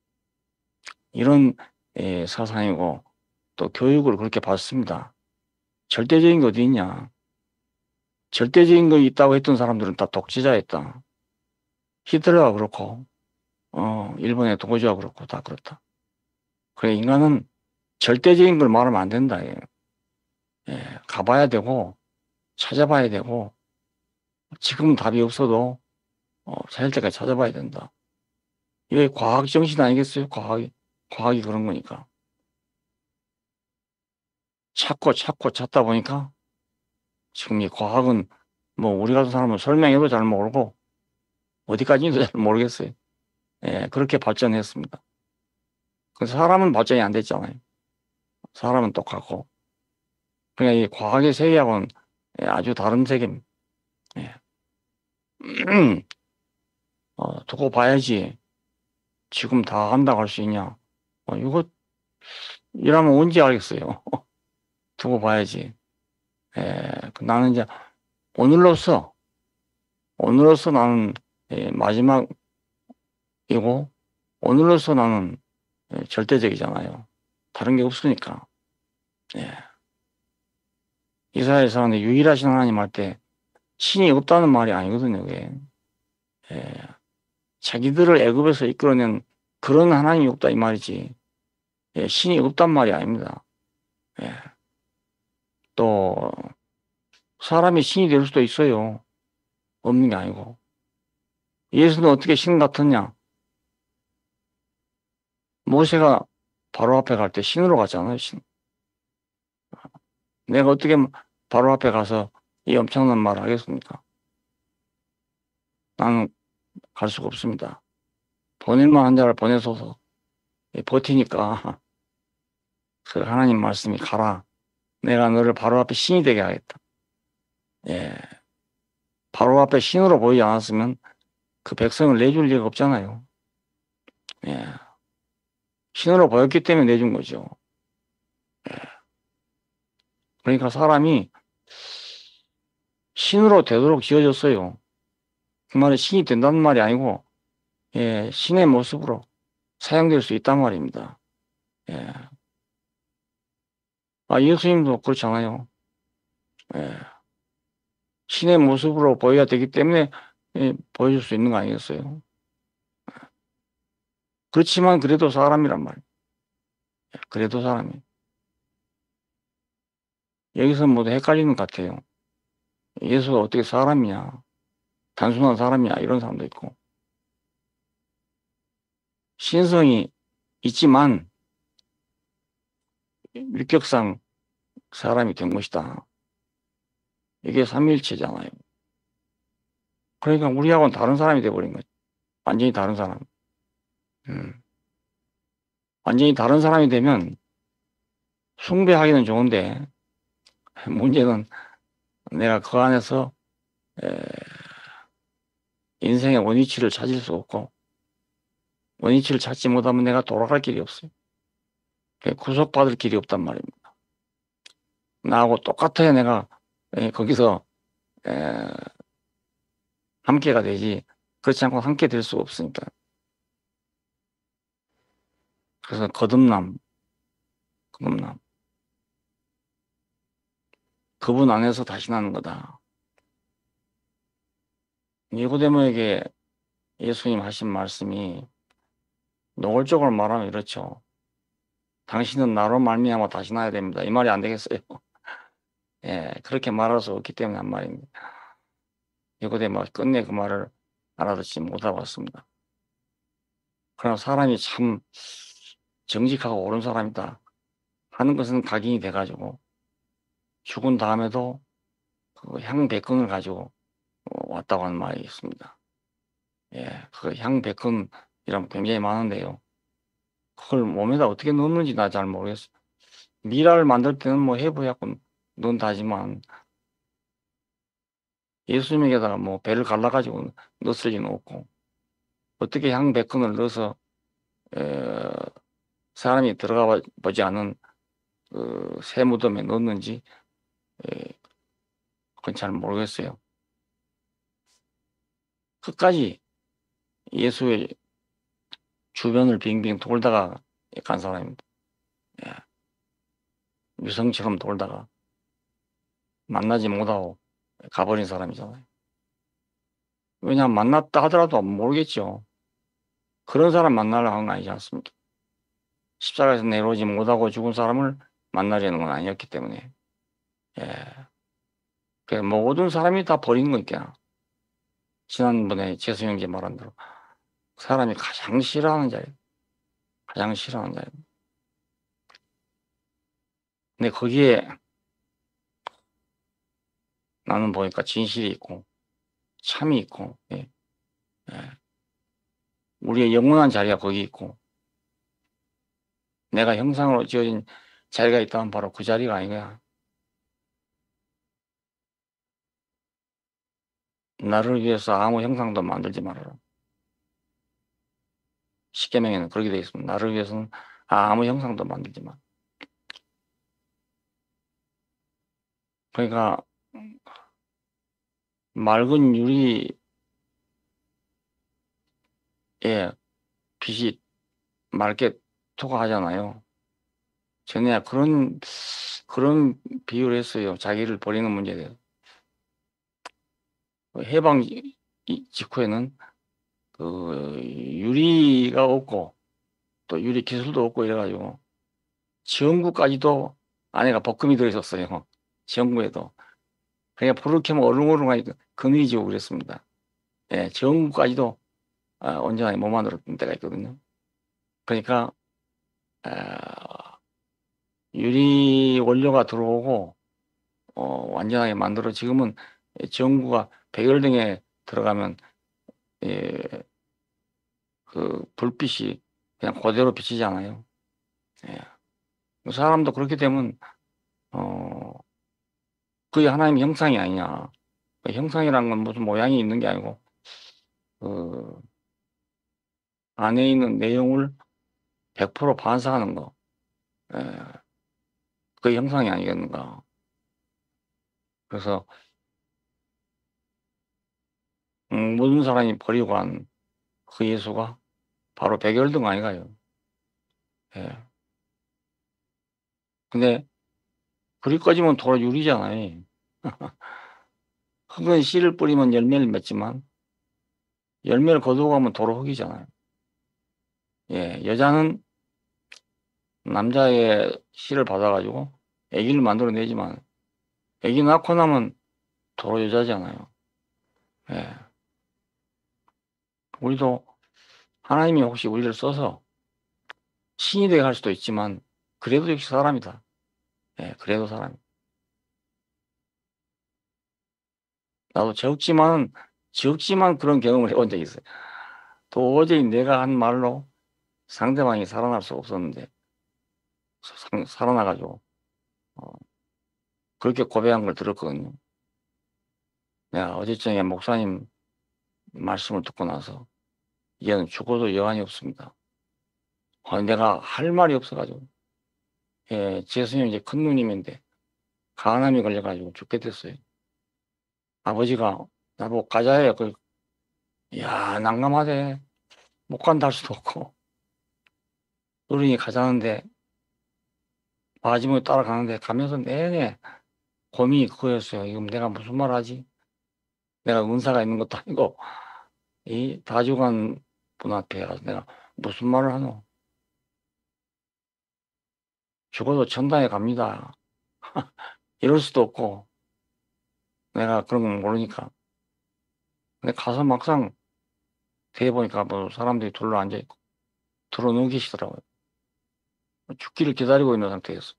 이런 예, 사상이고 또 교육을 그렇게 받습니다. 절대적인 게 어디 있냐. 절대적인 거 있다고 했던 사람들은 다 독재자였다. 히틀러가 그렇고 어, 일본의 도고지가 그렇고 다 그렇다. 그래 인간은 절대적인 걸 말하면 안 된다. 예. 예, 가봐야 되고 찾아봐야 되고 지금 답이 없어도 어, 찾을 때까지 찾아봐야 된다. 이게 과학 정신 아니겠어요? 과학이, 과학이 그런 거니까. 찾고 찾고 찾다 보니까 지금 이 과학은 뭐 우리 같은 사람은 설명해도 잘 모르고 어디까지인지도 잘 모르겠어요. 예, 그렇게 발전했습니다. 그래서 사람은 발전이 안 됐잖아요. 사람은 똑같고. 그러니까 이 과학의 세계하고는 예, 아주 다른 세계입니다. 예. 어, 두고 봐야지. 지금 다 한다고 할 수 있냐. 어, 이거 이러면 언제 알겠어요. 두고 봐야지. 예, 그 나는 이제 오늘로서, 오늘로서 나는 예, 마지막이고, 오늘로서 나는 예, 절대적이잖아요. 다른 게 없으니까. 예. 이사야서는 유일하신 하나님 할 때 신이 없다는 말이 아니거든요. 그게. 예. 자기들을 애굽에서 이끌어낸 그런 하나님이 없다 이 말이지. 예, 신이 없단 말이 아닙니다. 예. 또 사람이 신이 될 수도 있어요. 없는 게 아니고. 예수는 어떻게 신 같았냐? 모세가 바로 앞에 갈 때 신으로 갔잖아요. 신. 내가 어떻게 바로 앞에 가서 이 엄청난 말을 하겠습니까? 나는 갈 수가 없습니다. 보낼만 한 자를 보내소서. 버티니까 그 하나님 말씀이 가라. 내가 너를 바로 앞에 신이 되게 하겠다. 예. 바로 앞에 신으로 보이지 않았으면 그 백성을 내줄 리가 없잖아요. 예. 신으로 보였기 때문에 내준 거죠. 그러니까 사람이 신으로 되도록 지어졌어요. 그 말이 신이 된다는 말이 아니고, 예, 신의 모습으로 사용될 수 있단 말입니다. 예. 아, 예수님도 그렇잖아요. 예. 신의 모습으로 보여야 되기 때문에 예, 보여줄 수 있는 거 아니겠어요? 그렇지만 그래도 사람이란 말이에요. 예, 그래도 사람이. 여기서 모두 헷갈리는 것 같아요. 예수가 어떻게 사람이냐? 단순한 사람이냐? 이런 사람도 있고. 신성이 있지만 율격상 사람이 된 것이다. 이게 삼위일체잖아요. 그러니까 우리하고는 다른 사람이 돼버린 거죠. 완전히 다른 사람. 음. 완전히 다른 사람이 되면 숭배하기는 좋은데 문제는 내가 그 안에서 에, 인생의 원위치를 찾을 수 없고 원위치를 찾지 못하면 내가 돌아갈 길이 없어요. 구속받을 길이 없단 말입니다. 나하고 똑같아야 내가 에, 거기서 에, 함께가 되지 그렇지 않고 함께 될 수가 없으니까. 그래서 거듭남, 거듭남. 그분 안에서 다시 나는 거다. 니고데모에게 예수님 하신 말씀이 노골적으로 말하면 이렇죠. 당신은 나로 말미암아 다시 나야 됩니다. 이 말이 안 되겠어요. 예, 그렇게 말할 수 없기 때문에 한 말입니다. 니고데모가 끝내 그 말을 알아듣지 못하고 왔습니다. 그러나 사람이 참 정직하고 옳은 사람이다 하는 것은 각인이 돼가지고 죽은 다음에도 그 향백근을 가지고 왔다고 하는 말이 있습니다. 예, 그 향백근이라면 굉장히 많은데요. 그걸 몸에다 어떻게 넣는지 나 잘 모르겠어요. 미라를 만들 때는 뭐 해부해갖고 넣는다지만 예수님에게다가 뭐 배를 갈라가지고 넣었을 리는 없고 어떻게 향백근을 넣어서 에, 사람이 들어가 보지 않은 그 새 무덤에 넣었는지 에, 그건 잘 모르겠어요. 끝까지 예수의 주변을 빙빙 돌다가 간 사람입니다. 예. 유성처럼 돌다가 만나지 못하고 가버린 사람이잖아요. 왜냐하면 만났다 하더라도 모르겠죠. 그런 사람 만나려고 한 거 아니지 않습니까? 십자가에서 내려오지 못하고 죽은 사람을 만나려는 건 아니었기 때문에. 예. 그 모든 사람이 다 버린 거니까. 지난번에 재수 형제 말한 대로 사람이 가장 싫어하는 자예요. 가장 싫어하는 자예요. 근데 거기에 나는 보니까 진실이 있고 참이 있고 예. 예. 우리의 영원한 자리가 거기 있고 내가 형상으로 지어진 자리가 있다면 바로 그 자리가 아니냐. 나를 위해서 아무 형상도 만들지 말아라. 십계명에는 그렇게 되어 있습니다. 나를 위해서는 아무 형상도 만들지 마. 그러니까 맑은 유리에 빛이 맑게 투과하잖아요. 전에 그런 그런 비유를 했어요. 자기를 버리는 문제에 대해서. 해방 직후에는 그 유리가 없고 또 유리 기술도 없고 이래가지고 지원구까지도 안에가 복금이 들어있었어요. 지원구에도. 그러니까 불을 켜면 얼렁얼렁하니까 그늘이 지고 그랬습니다. 예, 지원구까지도 아, 온전하게 못 만들었던 때가 있거든요. 그러니까 아, 유리 원료가 들어오고 어, 완전하게 만들어 지금은 지원구가 백열등에 들어가면 예, 그 불빛이 그냥 그대로 비치잖아요. 예. 사람도 그렇게 되면 어, 그게 하나님의 형상이 아니냐. 그 형상이란 건 무슨 모양이 있는 게 아니고 그 안에 있는 내용을 백 퍼센트 반사하는 거. 예. 그게 형상이 아니겠는가. 그래서 음, 모든 사람이 버리고 간 그 예수가 바로 백열등 아닌가요? 예. 근데 불이 꺼지면 도로 유리잖아요. 흙은 씨를 뿌리면 열매를 맺지만 열매를 거두고 가면 도로 흙이잖아요. 예, 여자는 남자의 씨를 받아가지고 아기를 만들어내지만 아기 낳고 나면 도로 여자잖아요. 예. 우리도 하나님이 혹시 우리를 써서 신이 되게 할 수도 있지만 그래도 역시 사람이다. 예, 그래도 사람. 나도 적지만 적지만 그런 경험을 해본 적이 있어요. 도저히 내가 한 말로 상대방이 살아날 수 없었는데 상, 살아나가지고 어, 그렇게 고백한 걸 들었거든요. 내가 어제 저녁에 목사님 말씀을 듣고 나서 이제는 죽어도 여한이 없습니다. 어, 내가 할 말이 없어가지고 예, 제 스님이 이제 큰 누님인데 간암이 걸려가지고 죽게 됐어요. 아버지가 나보고 가자해. 그, 야, 난감하대. 못 간다 할 수도 없고. 어른이 가자는데 마지막에 따라가는데 가면서 내내 고민이 그거였어요. 이거 내가 무슨 말 하지? 내가 은사가 있는 것도 아니고 이 다 죽은 분 앞에 가서 내가 무슨 말을 하노? 죽어도 천당에 갑니다. 이럴 수도 없고 내가 그런 건 모르니까. 근데 가서 막상 대해 보니까 뭐 사람들이 둘러 앉아 있고 들어 누우시더라고요. 죽기를 기다리고 있는 상태였어.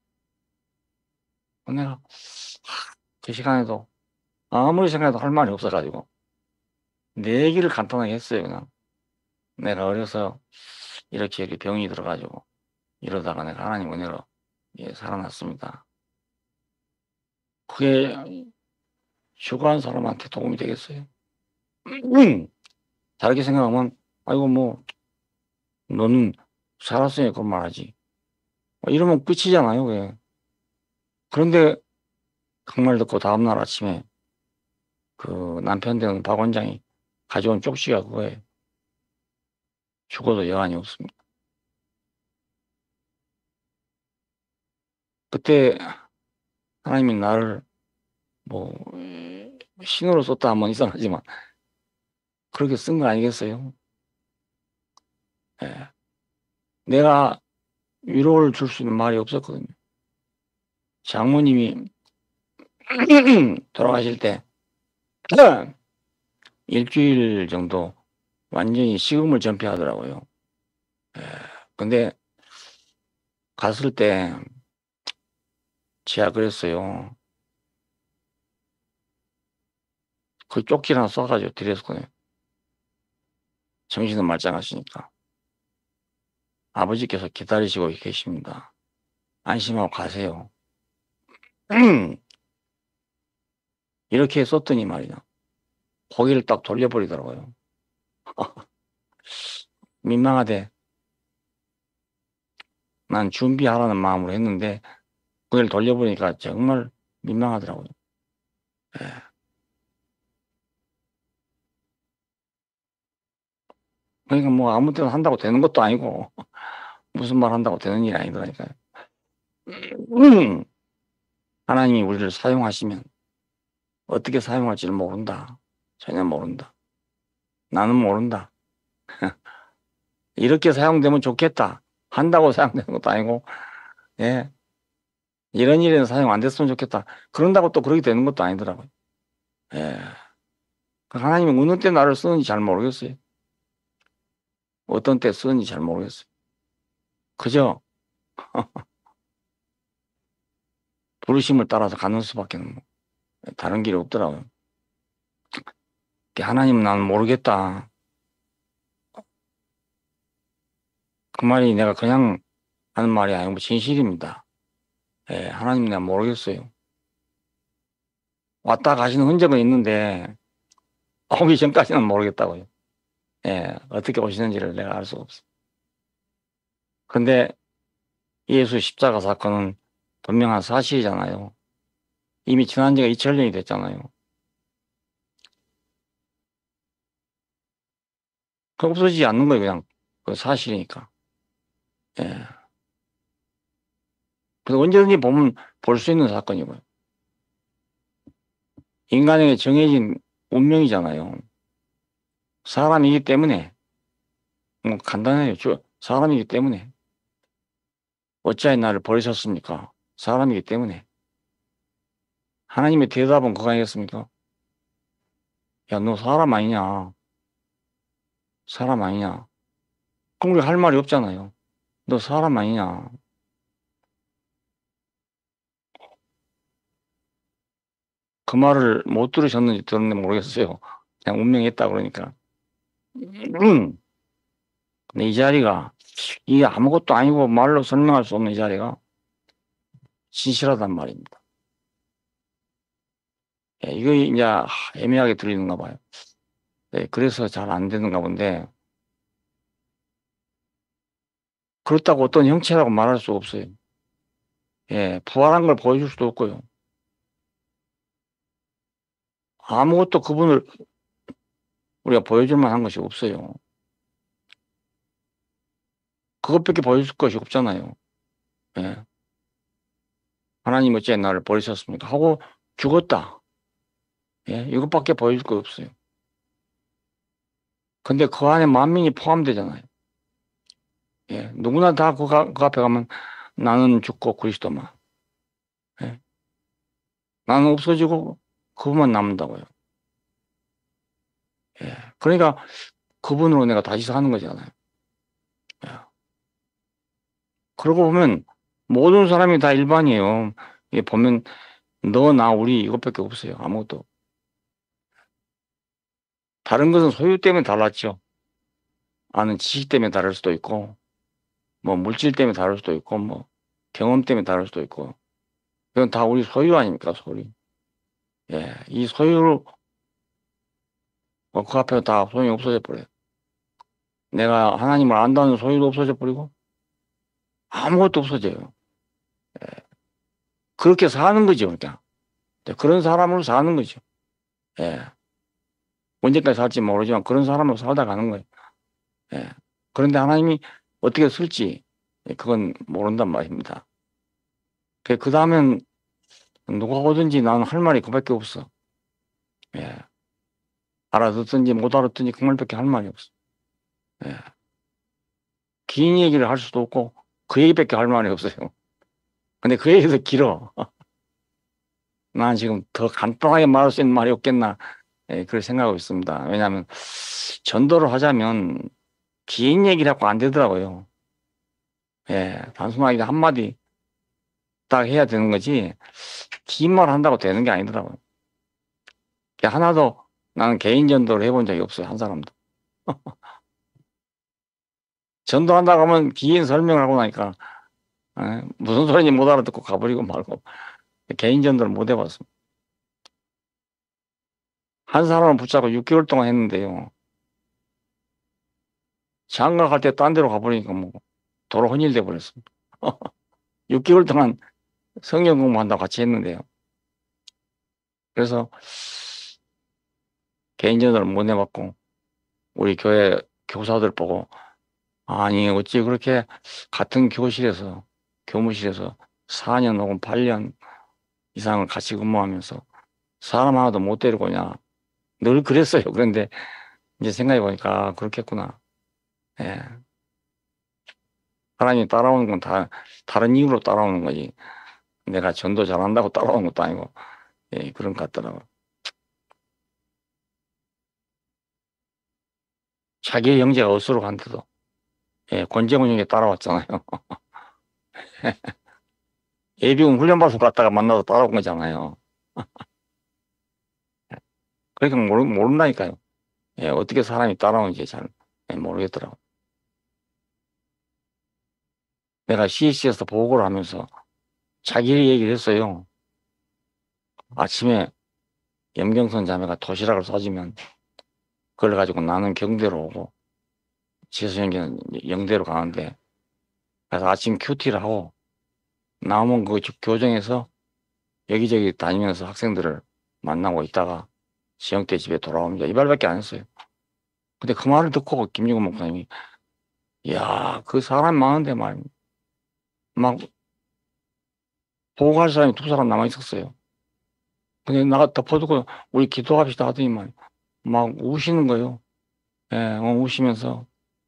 내가 하, 그 시간에도 아무리 생각해도 할 말이 없어가지고 내 얘기를 간단하게 했어요. 그냥 내가 어려서 이렇게 이렇게 병이 들어가지고 이러다가 내가 하나님 은혜로 예, 살아났습니다. 그게 죽어간 사람한테 도움이 되겠어요? 음, 다르게 생각하면 아이고 뭐 너는 살았으니까 그런 말 하지. 이러면 끝이잖아요. 왜? 그런데 그 말 듣고 다음날 아침에 그 남편 되는 박 원장이 가져온 쪽지가 그거예요. 죽어도 여한이 없습니다. 그때 하나님이 나를 뭐 신으로 썼다 하면 이상하지만 그렇게 쓴 거 아니겠어요? 예. 내가 위로를 줄 수 있는 말이 없었거든요. 장모님이 돌아가실 때 일주일 정도 완전히 식음을 전폐하더라고요. 예. 근데 갔을 때 제가 그랬어요. 그 쪽지 하나 써가지고 드렸거든요. 정신은 말짱하시니까. 아버지께서 기다리시고 계십니다. 안심하고 가세요. 이렇게 썼더니 말이야. 고개를 딱 돌려버리더라고요. 민망하대. 난 준비하라는 마음으로 했는데 고개를 돌려보니까 정말 민망하더라고요. 예. 그러니까 뭐 아무 때나 한다고 되는 것도 아니고 무슨 말 한다고 되는 일이 아니더라니까요. 음, 하나님이 우리를 사용하시면 어떻게 사용할지를 모른다. 전혀 모른다. 나는 모른다. 이렇게 사용되면 좋겠다. 한다고 사용되는 것도 아니고, 예. 이런 일에는 사용 안 됐으면 좋겠다. 그런다고 또 그렇게 되는 것도 아니더라고요. 예. 하나님이 어느 때 나를 쓰는지 잘 모르겠어요. 어떤 때 쓰는지 잘 모르겠어요. 그저 부르심을 따라서 가는 수밖에 뭐 다른 길이 없더라고요. 하나님 나는 모르겠다. 그 말이 내가 그냥 하는 말이 아니고 진실입니다. 예, 하나님 내가 모르겠어요. 왔다 가시는 흔적은 있는데 오기 전까지는 모르겠다고요. 예, 어떻게 오시는지를 내가 알 수가 없어. 근데 예수 십자가 사건은 분명한 사실이잖아요. 이미 지난 지가 이천 년이 됐잖아요. 그 없어지지 않는 거예요. 그냥 그 사실이니까. 예. 그래서 언제든지 보면 볼 수 있는 사건이고요. 인간에게 정해진 운명이잖아요. 사람이기 때문에 뭐 간단해요. 저 사람이기 때문에 어찌하여 나를 버리셨습니까? 사람이기 때문에. 하나님의 대답은 그거 아니겠습니까? 야, 너 사람 아니냐? 사람 아니냐? 그럼 우리 할 말이 없잖아요. 너 사람 아니냐? 그 말을 못 들으셨는지 들었는지 모르겠어요. 그냥 운명이 있다 그러니까. 음. 근데 이 자리가 이게 아무것도 아니고 말로 설명할 수 없는 이 자리가 진실하단 말입니다. 예, 이거 이제 애매하게 들리는가 봐요. 네, 그래서 잘 안 되는가 본데 그렇다고 어떤 형체라고 말할 수 없어요. 예, 부활한 걸 보여줄 수도 없고요. 아무것도 그분을 우리가 보여줄 만한 것이 없어요. 그것밖에 보여줄 것이 없잖아요. 예. 하나님 어째 나를 버리셨습니까? 하고 죽었다. 예, 이것밖에 보여줄 거 없어요. 근데 그 안에 만민이 포함되잖아요. 예, 누구나 다 그, 그 앞에 가면 나는 죽고 그리스도만. 예, 나는 없어지고 그분만 남는다고요. 예, 그러니까 그분으로 내가 다시 사는 거잖아요. 예. 그러고 보면 모든 사람이 다 일반이에요. 예, 보면 너, 나, 우리 이것밖에 없어요. 아무것도. 다른 것은 소유 때문에 달랐죠. 아는 지식 때문에 다를 수도 있고, 뭐 물질 때문에 다를 수도 있고, 뭐 경험 때문에 다를 수도 있고. 그건 다 우리 소유 아닙니까, 소유. 예, 이 소유를 어, 그 앞에 다 소용이 없어져 버려요. 내가 하나님을 안다는 소유도 없어져 버리고 아무것도 없어져요. 그렇게 사는 거죠, 그냥. 그런 사람으로 사는 거죠. 예. 언제까지 살지 모르지만 그런 사람으로 살다 가는 거예요. 예. 그런데 하나님이 어떻게 쓸지 그건 모른단 말입니다. 그 다음엔 누가 오든지 나는 할 말이 그밖에 없어. 예. 알아듣든지 못 알아듣든지 그 말밖에 할 말이 없어. 예. 긴 얘기를 할 수도 없고 그 얘기밖에 할 말이 없어요. 근데 그 얘기도 길어. 난 지금 더 간단하게 말할 수 있는 말이 없겠나, 예, 그걸 생각하고 있습니다. 왜냐하면 전도를 하자면 긴 얘기를 하고 안 되더라고요. 예, 단순하게 한마디 딱 해야 되는 거지 긴 말 한다고 되는 게 아니더라고요. 하나도 나는 개인 전도를 해본 적이 없어요. 한 사람도. 전도한다고 하면 긴 설명을 하고 나니까 예, 무슨 소리인지 못 알아듣고 가버리고 말고 개인 전도를 못 해봤습니다. 한 사람을 붙잡고 육 개월 동안 했는데요. 장가 갈 때 딴 데로 가버리니까 뭐 도로 혼일돼 버렸습니다. 육 개월 동안 성경 공부한다고 같이 했는데요. 그래서 개인 전도를 못 해봤고 우리 교회 교사들 보고 아니 어찌 그렇게 같은 교실에서 교무실에서 사 년 혹은 팔 년 이상을 같이 근무하면서 사람 하나도 못 데리고 오냐 늘 그랬어요. 그런데 이제 생각해 보니까 그렇겠구나. 예. 하나님이 따라오는 건 다 다른 이유로 따라오는 거지. 내가 전도 잘한다고 따라오는 것도 아니고 예, 그런 것 같더라고요. 자기의 형제가 어수로 간데도 예, 권재훈 형이 따라왔잖아요. 예비군 훈련받아서 갔다가 만나서 따라온 거잖아요. 그러니까 모르, 모른다니까요. 예, 어떻게 사람이 따라오는지 잘 예, 모르겠더라고요. 내가 씨에스에서 보고를 하면서 자기 얘기를 했어요. 아침에 염경선 자매가 도시락을 싸주면 그걸 가지고 나는 경대로 오고 재수형제는 영대로 가는데 그래서 아침 큐티를 하고 나오면 그 교정에서 여기저기 다니면서 학생들을 만나고 있다가 시험 때 집에 돌아옵니다. 이 말밖에 안 했어요. 근데 그 말을 듣고 김용건 목사님이, 야, 그 사람 많은데 말, 막 보고 갈 사람이 두 사람 남아 있었어요. 근데 나가 덮어두고 우리 기도합시다 하더니만 막 우시는 거예요. 예, 어, 우시면서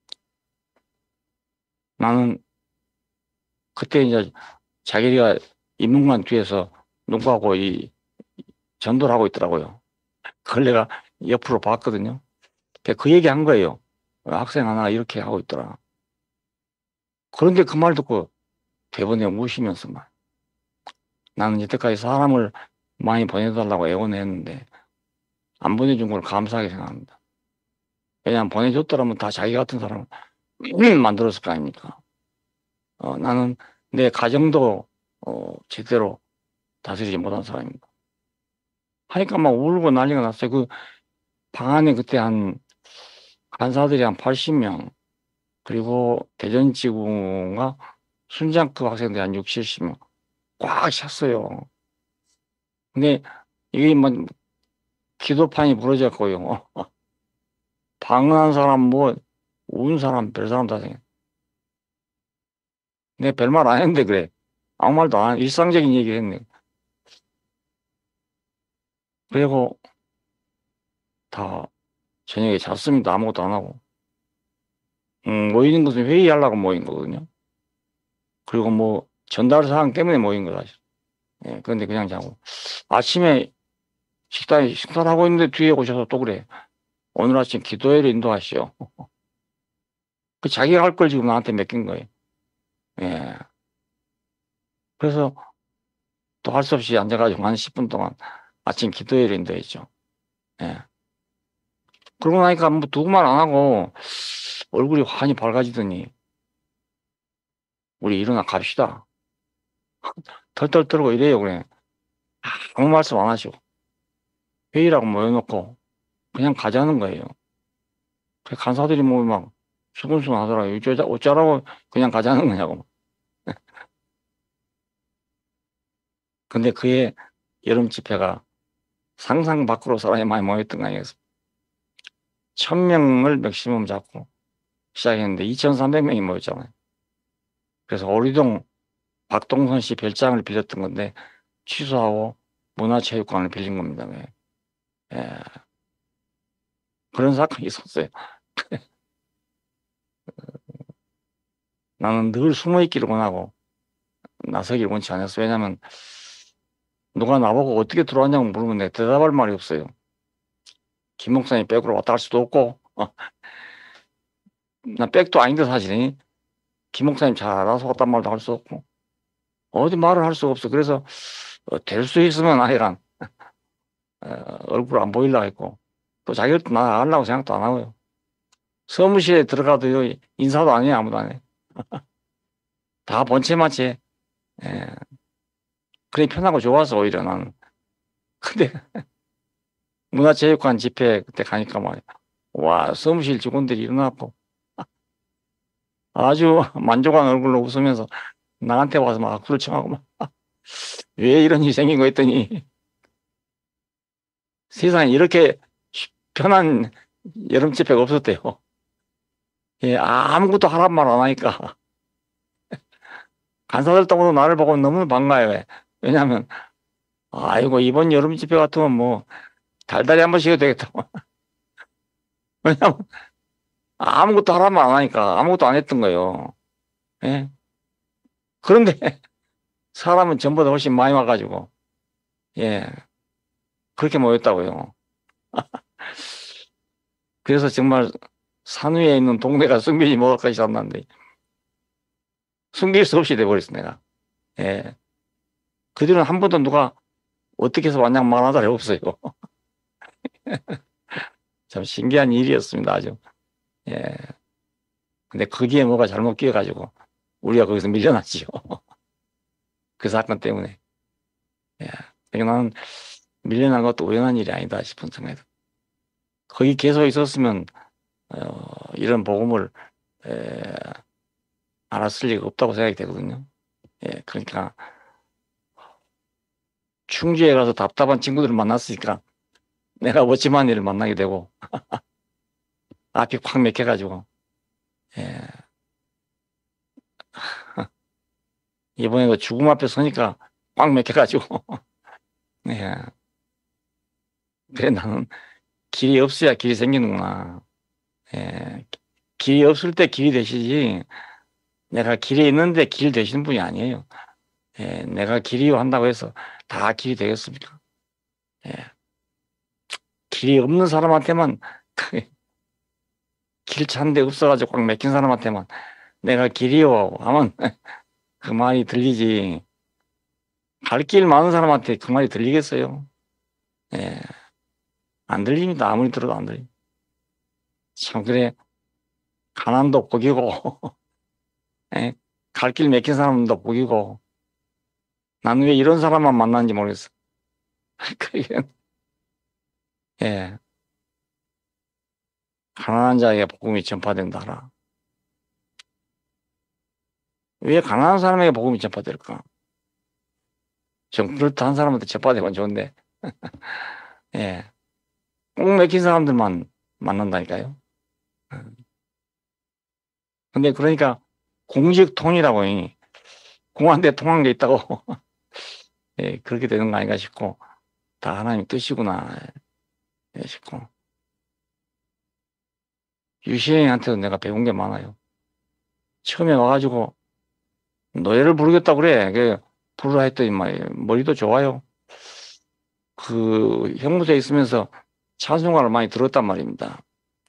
나는 그때 이제 자기가 인문관 뒤에서 누구하고 이 전도를 하고 있더라고요. 그걸 내가 옆으로 봤거든요. 그 얘기 한 거예요. 학생 하나 이렇게 하고 있더라. 그런데 그 말 듣고 대번에 우시면서 막 나는 여태까지 사람을 많이 보내달라고 애원했는데 안 보내준 걸 감사하게 생각합니다. 왜냐하면 보내줬더라면 다 자기 같은 사람을 만들었을 거 아닙니까? 어, 나는 내 가정도 어, 제대로 다스리지 못한 사람입니다. 하니까 막 울고 난리가 났어요. 그 방 안에 그때 한 간사들이 한 팔십 명, 그리고 대전지구가 순장급 학생들이 한 육십, 칠십 명 꽉 찼어요. 근데 이게 뭐 기도판이 부러졌고요. 방언한 사람 뭐 운 사람 별 사람 다 생겨. 내 별말 안 했는데 그래. 아무 말도 안 해. 일상적인 얘기를 했네. 그리고 다 저녁에 잤습니다. 아무것도 안 하고. 음, 모이는 것은 회의하려고 모인 거거든요. 그리고 뭐 전달 사항 때문에 모인 거다. 예, 그런데 그냥 자고. 아침에 식당에 식사를 하고 있는데 뒤에 오셔서 또 그래. 오늘 아침 기도회를 인도하시오. 그 자기가 할 걸 지금 나한테 맡긴 거예요. 예. 그래서 또 할 수 없이 앉아가지고 한 십 분 동안 아침 기도회를 인도했죠. 예. 그러고 나니까 뭐 두고만 안 하고 얼굴이 환히 밝아지더니 우리 일어나 갑시다. 털털 떨고 이래요, 그래. 아무 말씀 안 하시고 회의라고 모여놓고 그냥 가자는 거예요. 그 간사들이 뭐 막 수근수근 하더라고요. 어쩌자, 어쩌라고 그냥 가자는 거냐고. 근데 그의 여름 집회가 상상 밖으로 사람이 많이 모였던 거 아니겠습니까? 천 명을 맥시멈 잡고 시작했는데 이천삼백 명이 모였잖아요. 그래서 오리동 박동선 씨 별장을 빌렸던 건데 취소하고 문화체육관을 빌린 겁니다. 네. 예. 그런 사건이 있었어요. 나는 늘 숨어 있기를 원하고 나서기를 원치 않았어요. 왜냐하면 누가 나보고 어떻게 들어왔냐고 물으면 내가 대답할 말이 없어요. 김 목사님 백으로 왔다 갈 수도 없고 어. 나 백도 아닌데 사실은 김 목사님 잘 알아서 왔단 말도 할 수 없고 어디 말을 할 수가 없어. 그래서 어, 될 수 있으면 아이란 어, 얼굴 안 보이려고 했고 또 자기도 나 알라고 생각도 안 하고요. 사무실에 들어가도 인사도 안 해요. 아무도 안 해. 다 번체마체. 예. 그래 편하고 좋아서 오히려 나는. 근데 문화체육관 집회 그때 가니까 말이야. 와, 사무실 직원들이 일어나고 아주 만족한 얼굴로 웃으면서 나한테 와서 막 악수를 청하고 막 왜 이런 일이 생긴 거 했더니 세상에 이렇게 편한 여름 집회가 없었대요. 예, 아무것도 하란 말 안 하니까 간사들 떠고도 나를 보고 너무 반가워요. 왜냐하면 아이고 이번 여름 집회 같으면 뭐 달달이 한 번씩 해도 되겠다. 왜냐면 아무것도 하란 말 안 하니까 아무것도 안 했던 거예요. 예. 그런데 사람은 전보다 훨씬 많이 와가지고 예 그렇게 모였다고요. 그래서 정말 산 위에 있는 동네가 숨기지 못할 것이 않는데 숨길 수 없이 돼버렸어 내가. 예. 그 뒤로는 한 번도 누가 어떻게 해서 왔냐고 말한 사람이 없어요. 참 신기한 일이었습니다 아주. 예. 근데 거기에 뭐가 잘못 끼어가지고 우리가 거기서 밀려났지요. 그 사건 때문에. 예. 그러니까 나는 밀려난 것도 우연한 일이 아니다 싶은 생각이. 거기 계속 있었으면 어, 이런 복음을 에, 알았을 리가 없다고 생각이 되거든요. 예, 그러니까 충주에 가서 답답한 친구들을 만났으니까 내가 멋지만 일을 만나게 되고 앞이 확 맥혀가지고 예. 이번에도 죽음 앞에 서니까 꽉 맥혀가지고 예. 그래 나는 길이 없어야 길이 생기는구나. 예. 길이 없을 때 길이 되시지 내가 길이 있는데 길 되시는 분이 아니에요. 예. 내가 길이요 한다고 해서 다 길이 되겠습니까? 예. 길이 없는 사람한테만 길 찾는데 없어가지고 꽉 맥힌 사람한테만 내가 길이요 하면 그 말이 들리지. 갈 길 많은 사람한테 그 말이 들리겠어요? 예. 안 들립니다. 아무리 들어도 안 들려. 참, 그래. 가난도 복이고, 예. 갈 길 맥힌 사람도 복이고, 나는 왜 이런 사람만 만나는지 모르겠어. 그게, 예. 가난한 자에게 복음이 전파된다라. 왜 가난한 사람에게 복음이 전파될까? 좀 그렇다 한 사람한테 전파되면 좋은데, 예. 꼭 맥힌 사람들만 만난다니까요. 근데 그러니까 공직통이라고, 공한테 통한 게 있다고, 예, 그렇게 되는 거 아닌가 싶고, 다 하나님 뜻이구나, 예, 싶고. 유시행한테도 내가 배운 게 많아요. 처음에 와가지고 노래를 부르겠다고 그래. 그 부르라 했더니 막 머리도 좋아요. 그 형무소에 있으면서 찬송가를 많이 들었단 말입니다.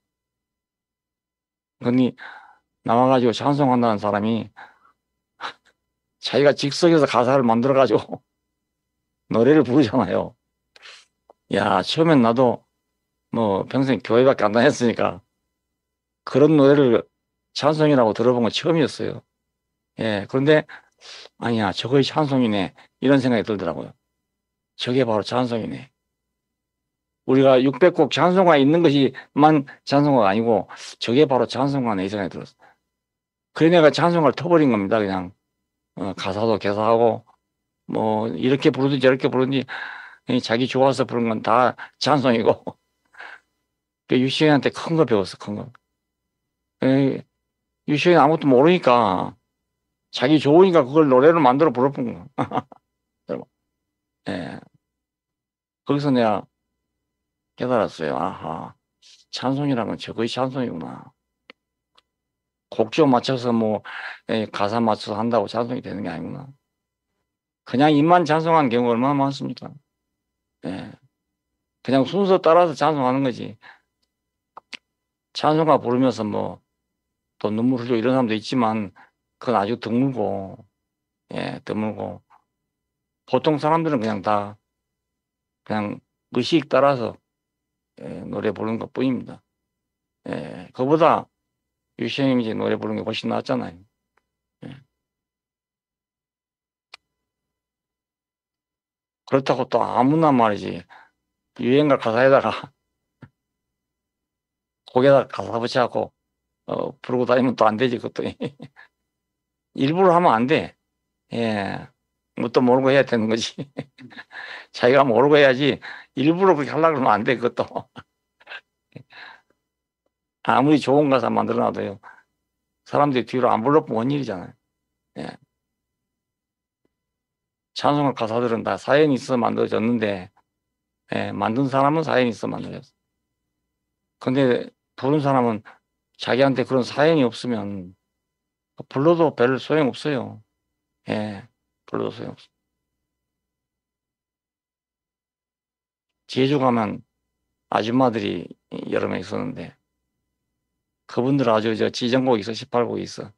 그러니 나와가지고 찬송한다는 사람이 자기가 즉석에서 가사를 만들어가지고 노래를 부르잖아요. 야, 처음엔 나도 뭐 평생 교회밖에 안 다녔으니까 그런 노래를 찬송이라고 들어본 건 처음이었어요. 예, 그런데 아니야, 저거의 찬송이네. 이런 생각이 들더라고요. 저게 바로 찬송이네. 우리가 육백 곡 찬송가 있는 것이만 찬송가가 아니고 저게 바로 찬송가네 이 생각이 들었어. 그래 내가 찬송가를 터버린 겁니다. 그냥 어, 가사도 개사하고 뭐 이렇게 부르든지 저렇게 부르든지 자기 좋아서 부른 건 다 찬송이고 그 유시현한테 큰 거 배웠어. 큰 거. 유시현이 아무것도 모르니까 자기 좋으니까 그걸 노래로 만들어 부르는 거. 예. 거기서 내가 깨달았어요. 아하, 찬송이라는 건 저거의 찬송이구나. 곡조 맞춰서 뭐 에, 가사 맞춰서 한다고 찬송이 되는 게 아니구나. 그냥 입만 찬송하는 경우가 얼마나 많습니까? 예. 그냥 순서 따라서 찬송하는 거지. 찬송가 부르면서 뭐 또 눈물 흘리고 이런 사람도 있지만 그건 아주 드물고, 예, 드물고. 보통 사람들은 그냥 다 그냥 의식 따라서 예, 노래 부르는 것 뿐입니다. 예, 그보다 유시영이 이제 노래 부르는 게 훨씬 낫잖아요. 예. 그렇다고 또 아무나 말이지. 유행가 가사에다가 곡에다가 가사 붙여갖고 어, 부르고 다니면 또 안 되지, 그것도. 일부러 하면 안 돼. 예. 뭣도 모르고 해야 되는 거지. 자기가 모르고 해야지 일부러 그렇게 하려고 그러면 안 돼, 그것도. 아무리 좋은 가사 만들어놔도요. 사람들이 뒤로 안 불러보면 원일이잖아요. 예. 찬송가 가사들은 다 사연이 있어 만들어졌는데, 예, 만든 사람은 사연이 있어 만들어졌어. 근데 부른 사람은 자기한테 그런 사연이 없으면 불러도 별 소용 없어요. 예, 불러도 소용 없어. 제주 가면 아줌마들이 여러 명 있었는데, 그분들 아주 저 지정곡 있어, 십팔 곡 있어.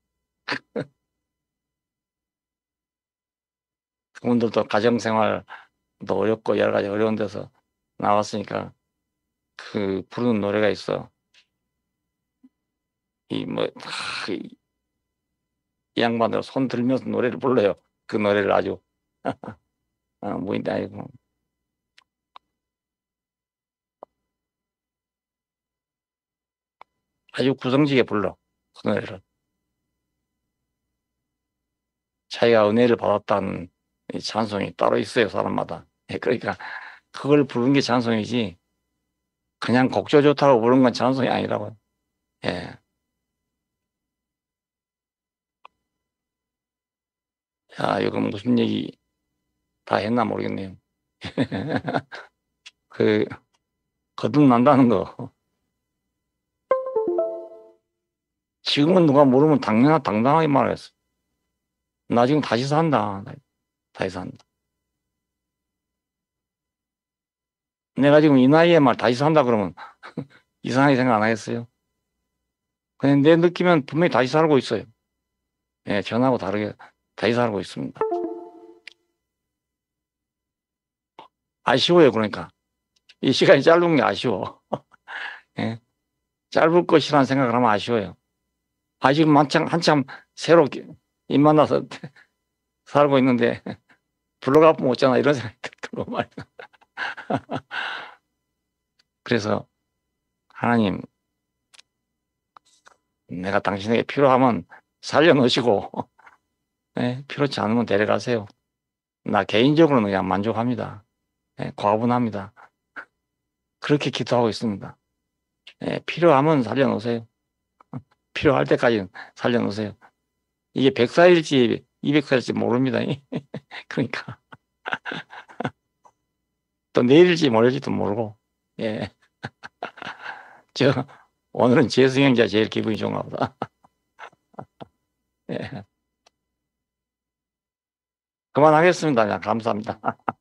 그분들도 가정생활도 어렵고 여러 가지 어려운 데서 나왔으니까 그 부르는 노래가 있어. 이 뭐, 아, 이, 이 양반들 손 들면서 노래를 불러요. 그 노래를 아주, 아, 뭐인데, 아이고. 아주 구성지게 불러. 그 노래를. 자기가 은혜를 받았다는 이 찬송이 따로 있어요, 사람마다. 예, 그러니까 그걸 부르는 게 찬송이지 그냥 곡조 좋다고 부르는 건 찬송이 아니라고요. 예. 야, 이거 무슨 얘기 다 했나 모르겠네요. 그 거듭난다는 거. 지금은 누가 모르면 당연하 당당하게 말했어. 나 지금 다시 산다. 다시 산다. 내가 지금 이 나이에 말 다시 산다 그러면 이상하게 생각 안 하겠어요? 그냥 내 느끼면 분명히 다시 살고 있어요. 예, 전하고 다르게 다시 살고 있습니다. 아쉬워요, 그러니까. 이 시간이 짧은 게 아쉬워. 예, 짧을 것이라는 생각을 하면 아쉬워요. 아, 지금 한참, 한참 새롭게 입 만나서 살고 있는데 불러가 보면 어쩌나 이런 생각이 들고 말이야. 그래서 하나님, 내가 당신에게 필요하면 살려놓으시고 예, 필요치 않으면 데려가세요. 나 개인적으로는 그냥 만족합니다. 예, 과분합니다. 그렇게 기도하고 있습니다. 예, 필요하면 살려놓으세요. 필요할 때까지 살려놓으세요. 이게 백 살일지 이백 살일지 모릅니다. 그러니까 또 내일일지 모레일지도 모르고. 예. 저 오늘은 재승 형제가 제일 기분이 좋은가 보다. 예. 그만하겠습니다. 그냥 감사합니다.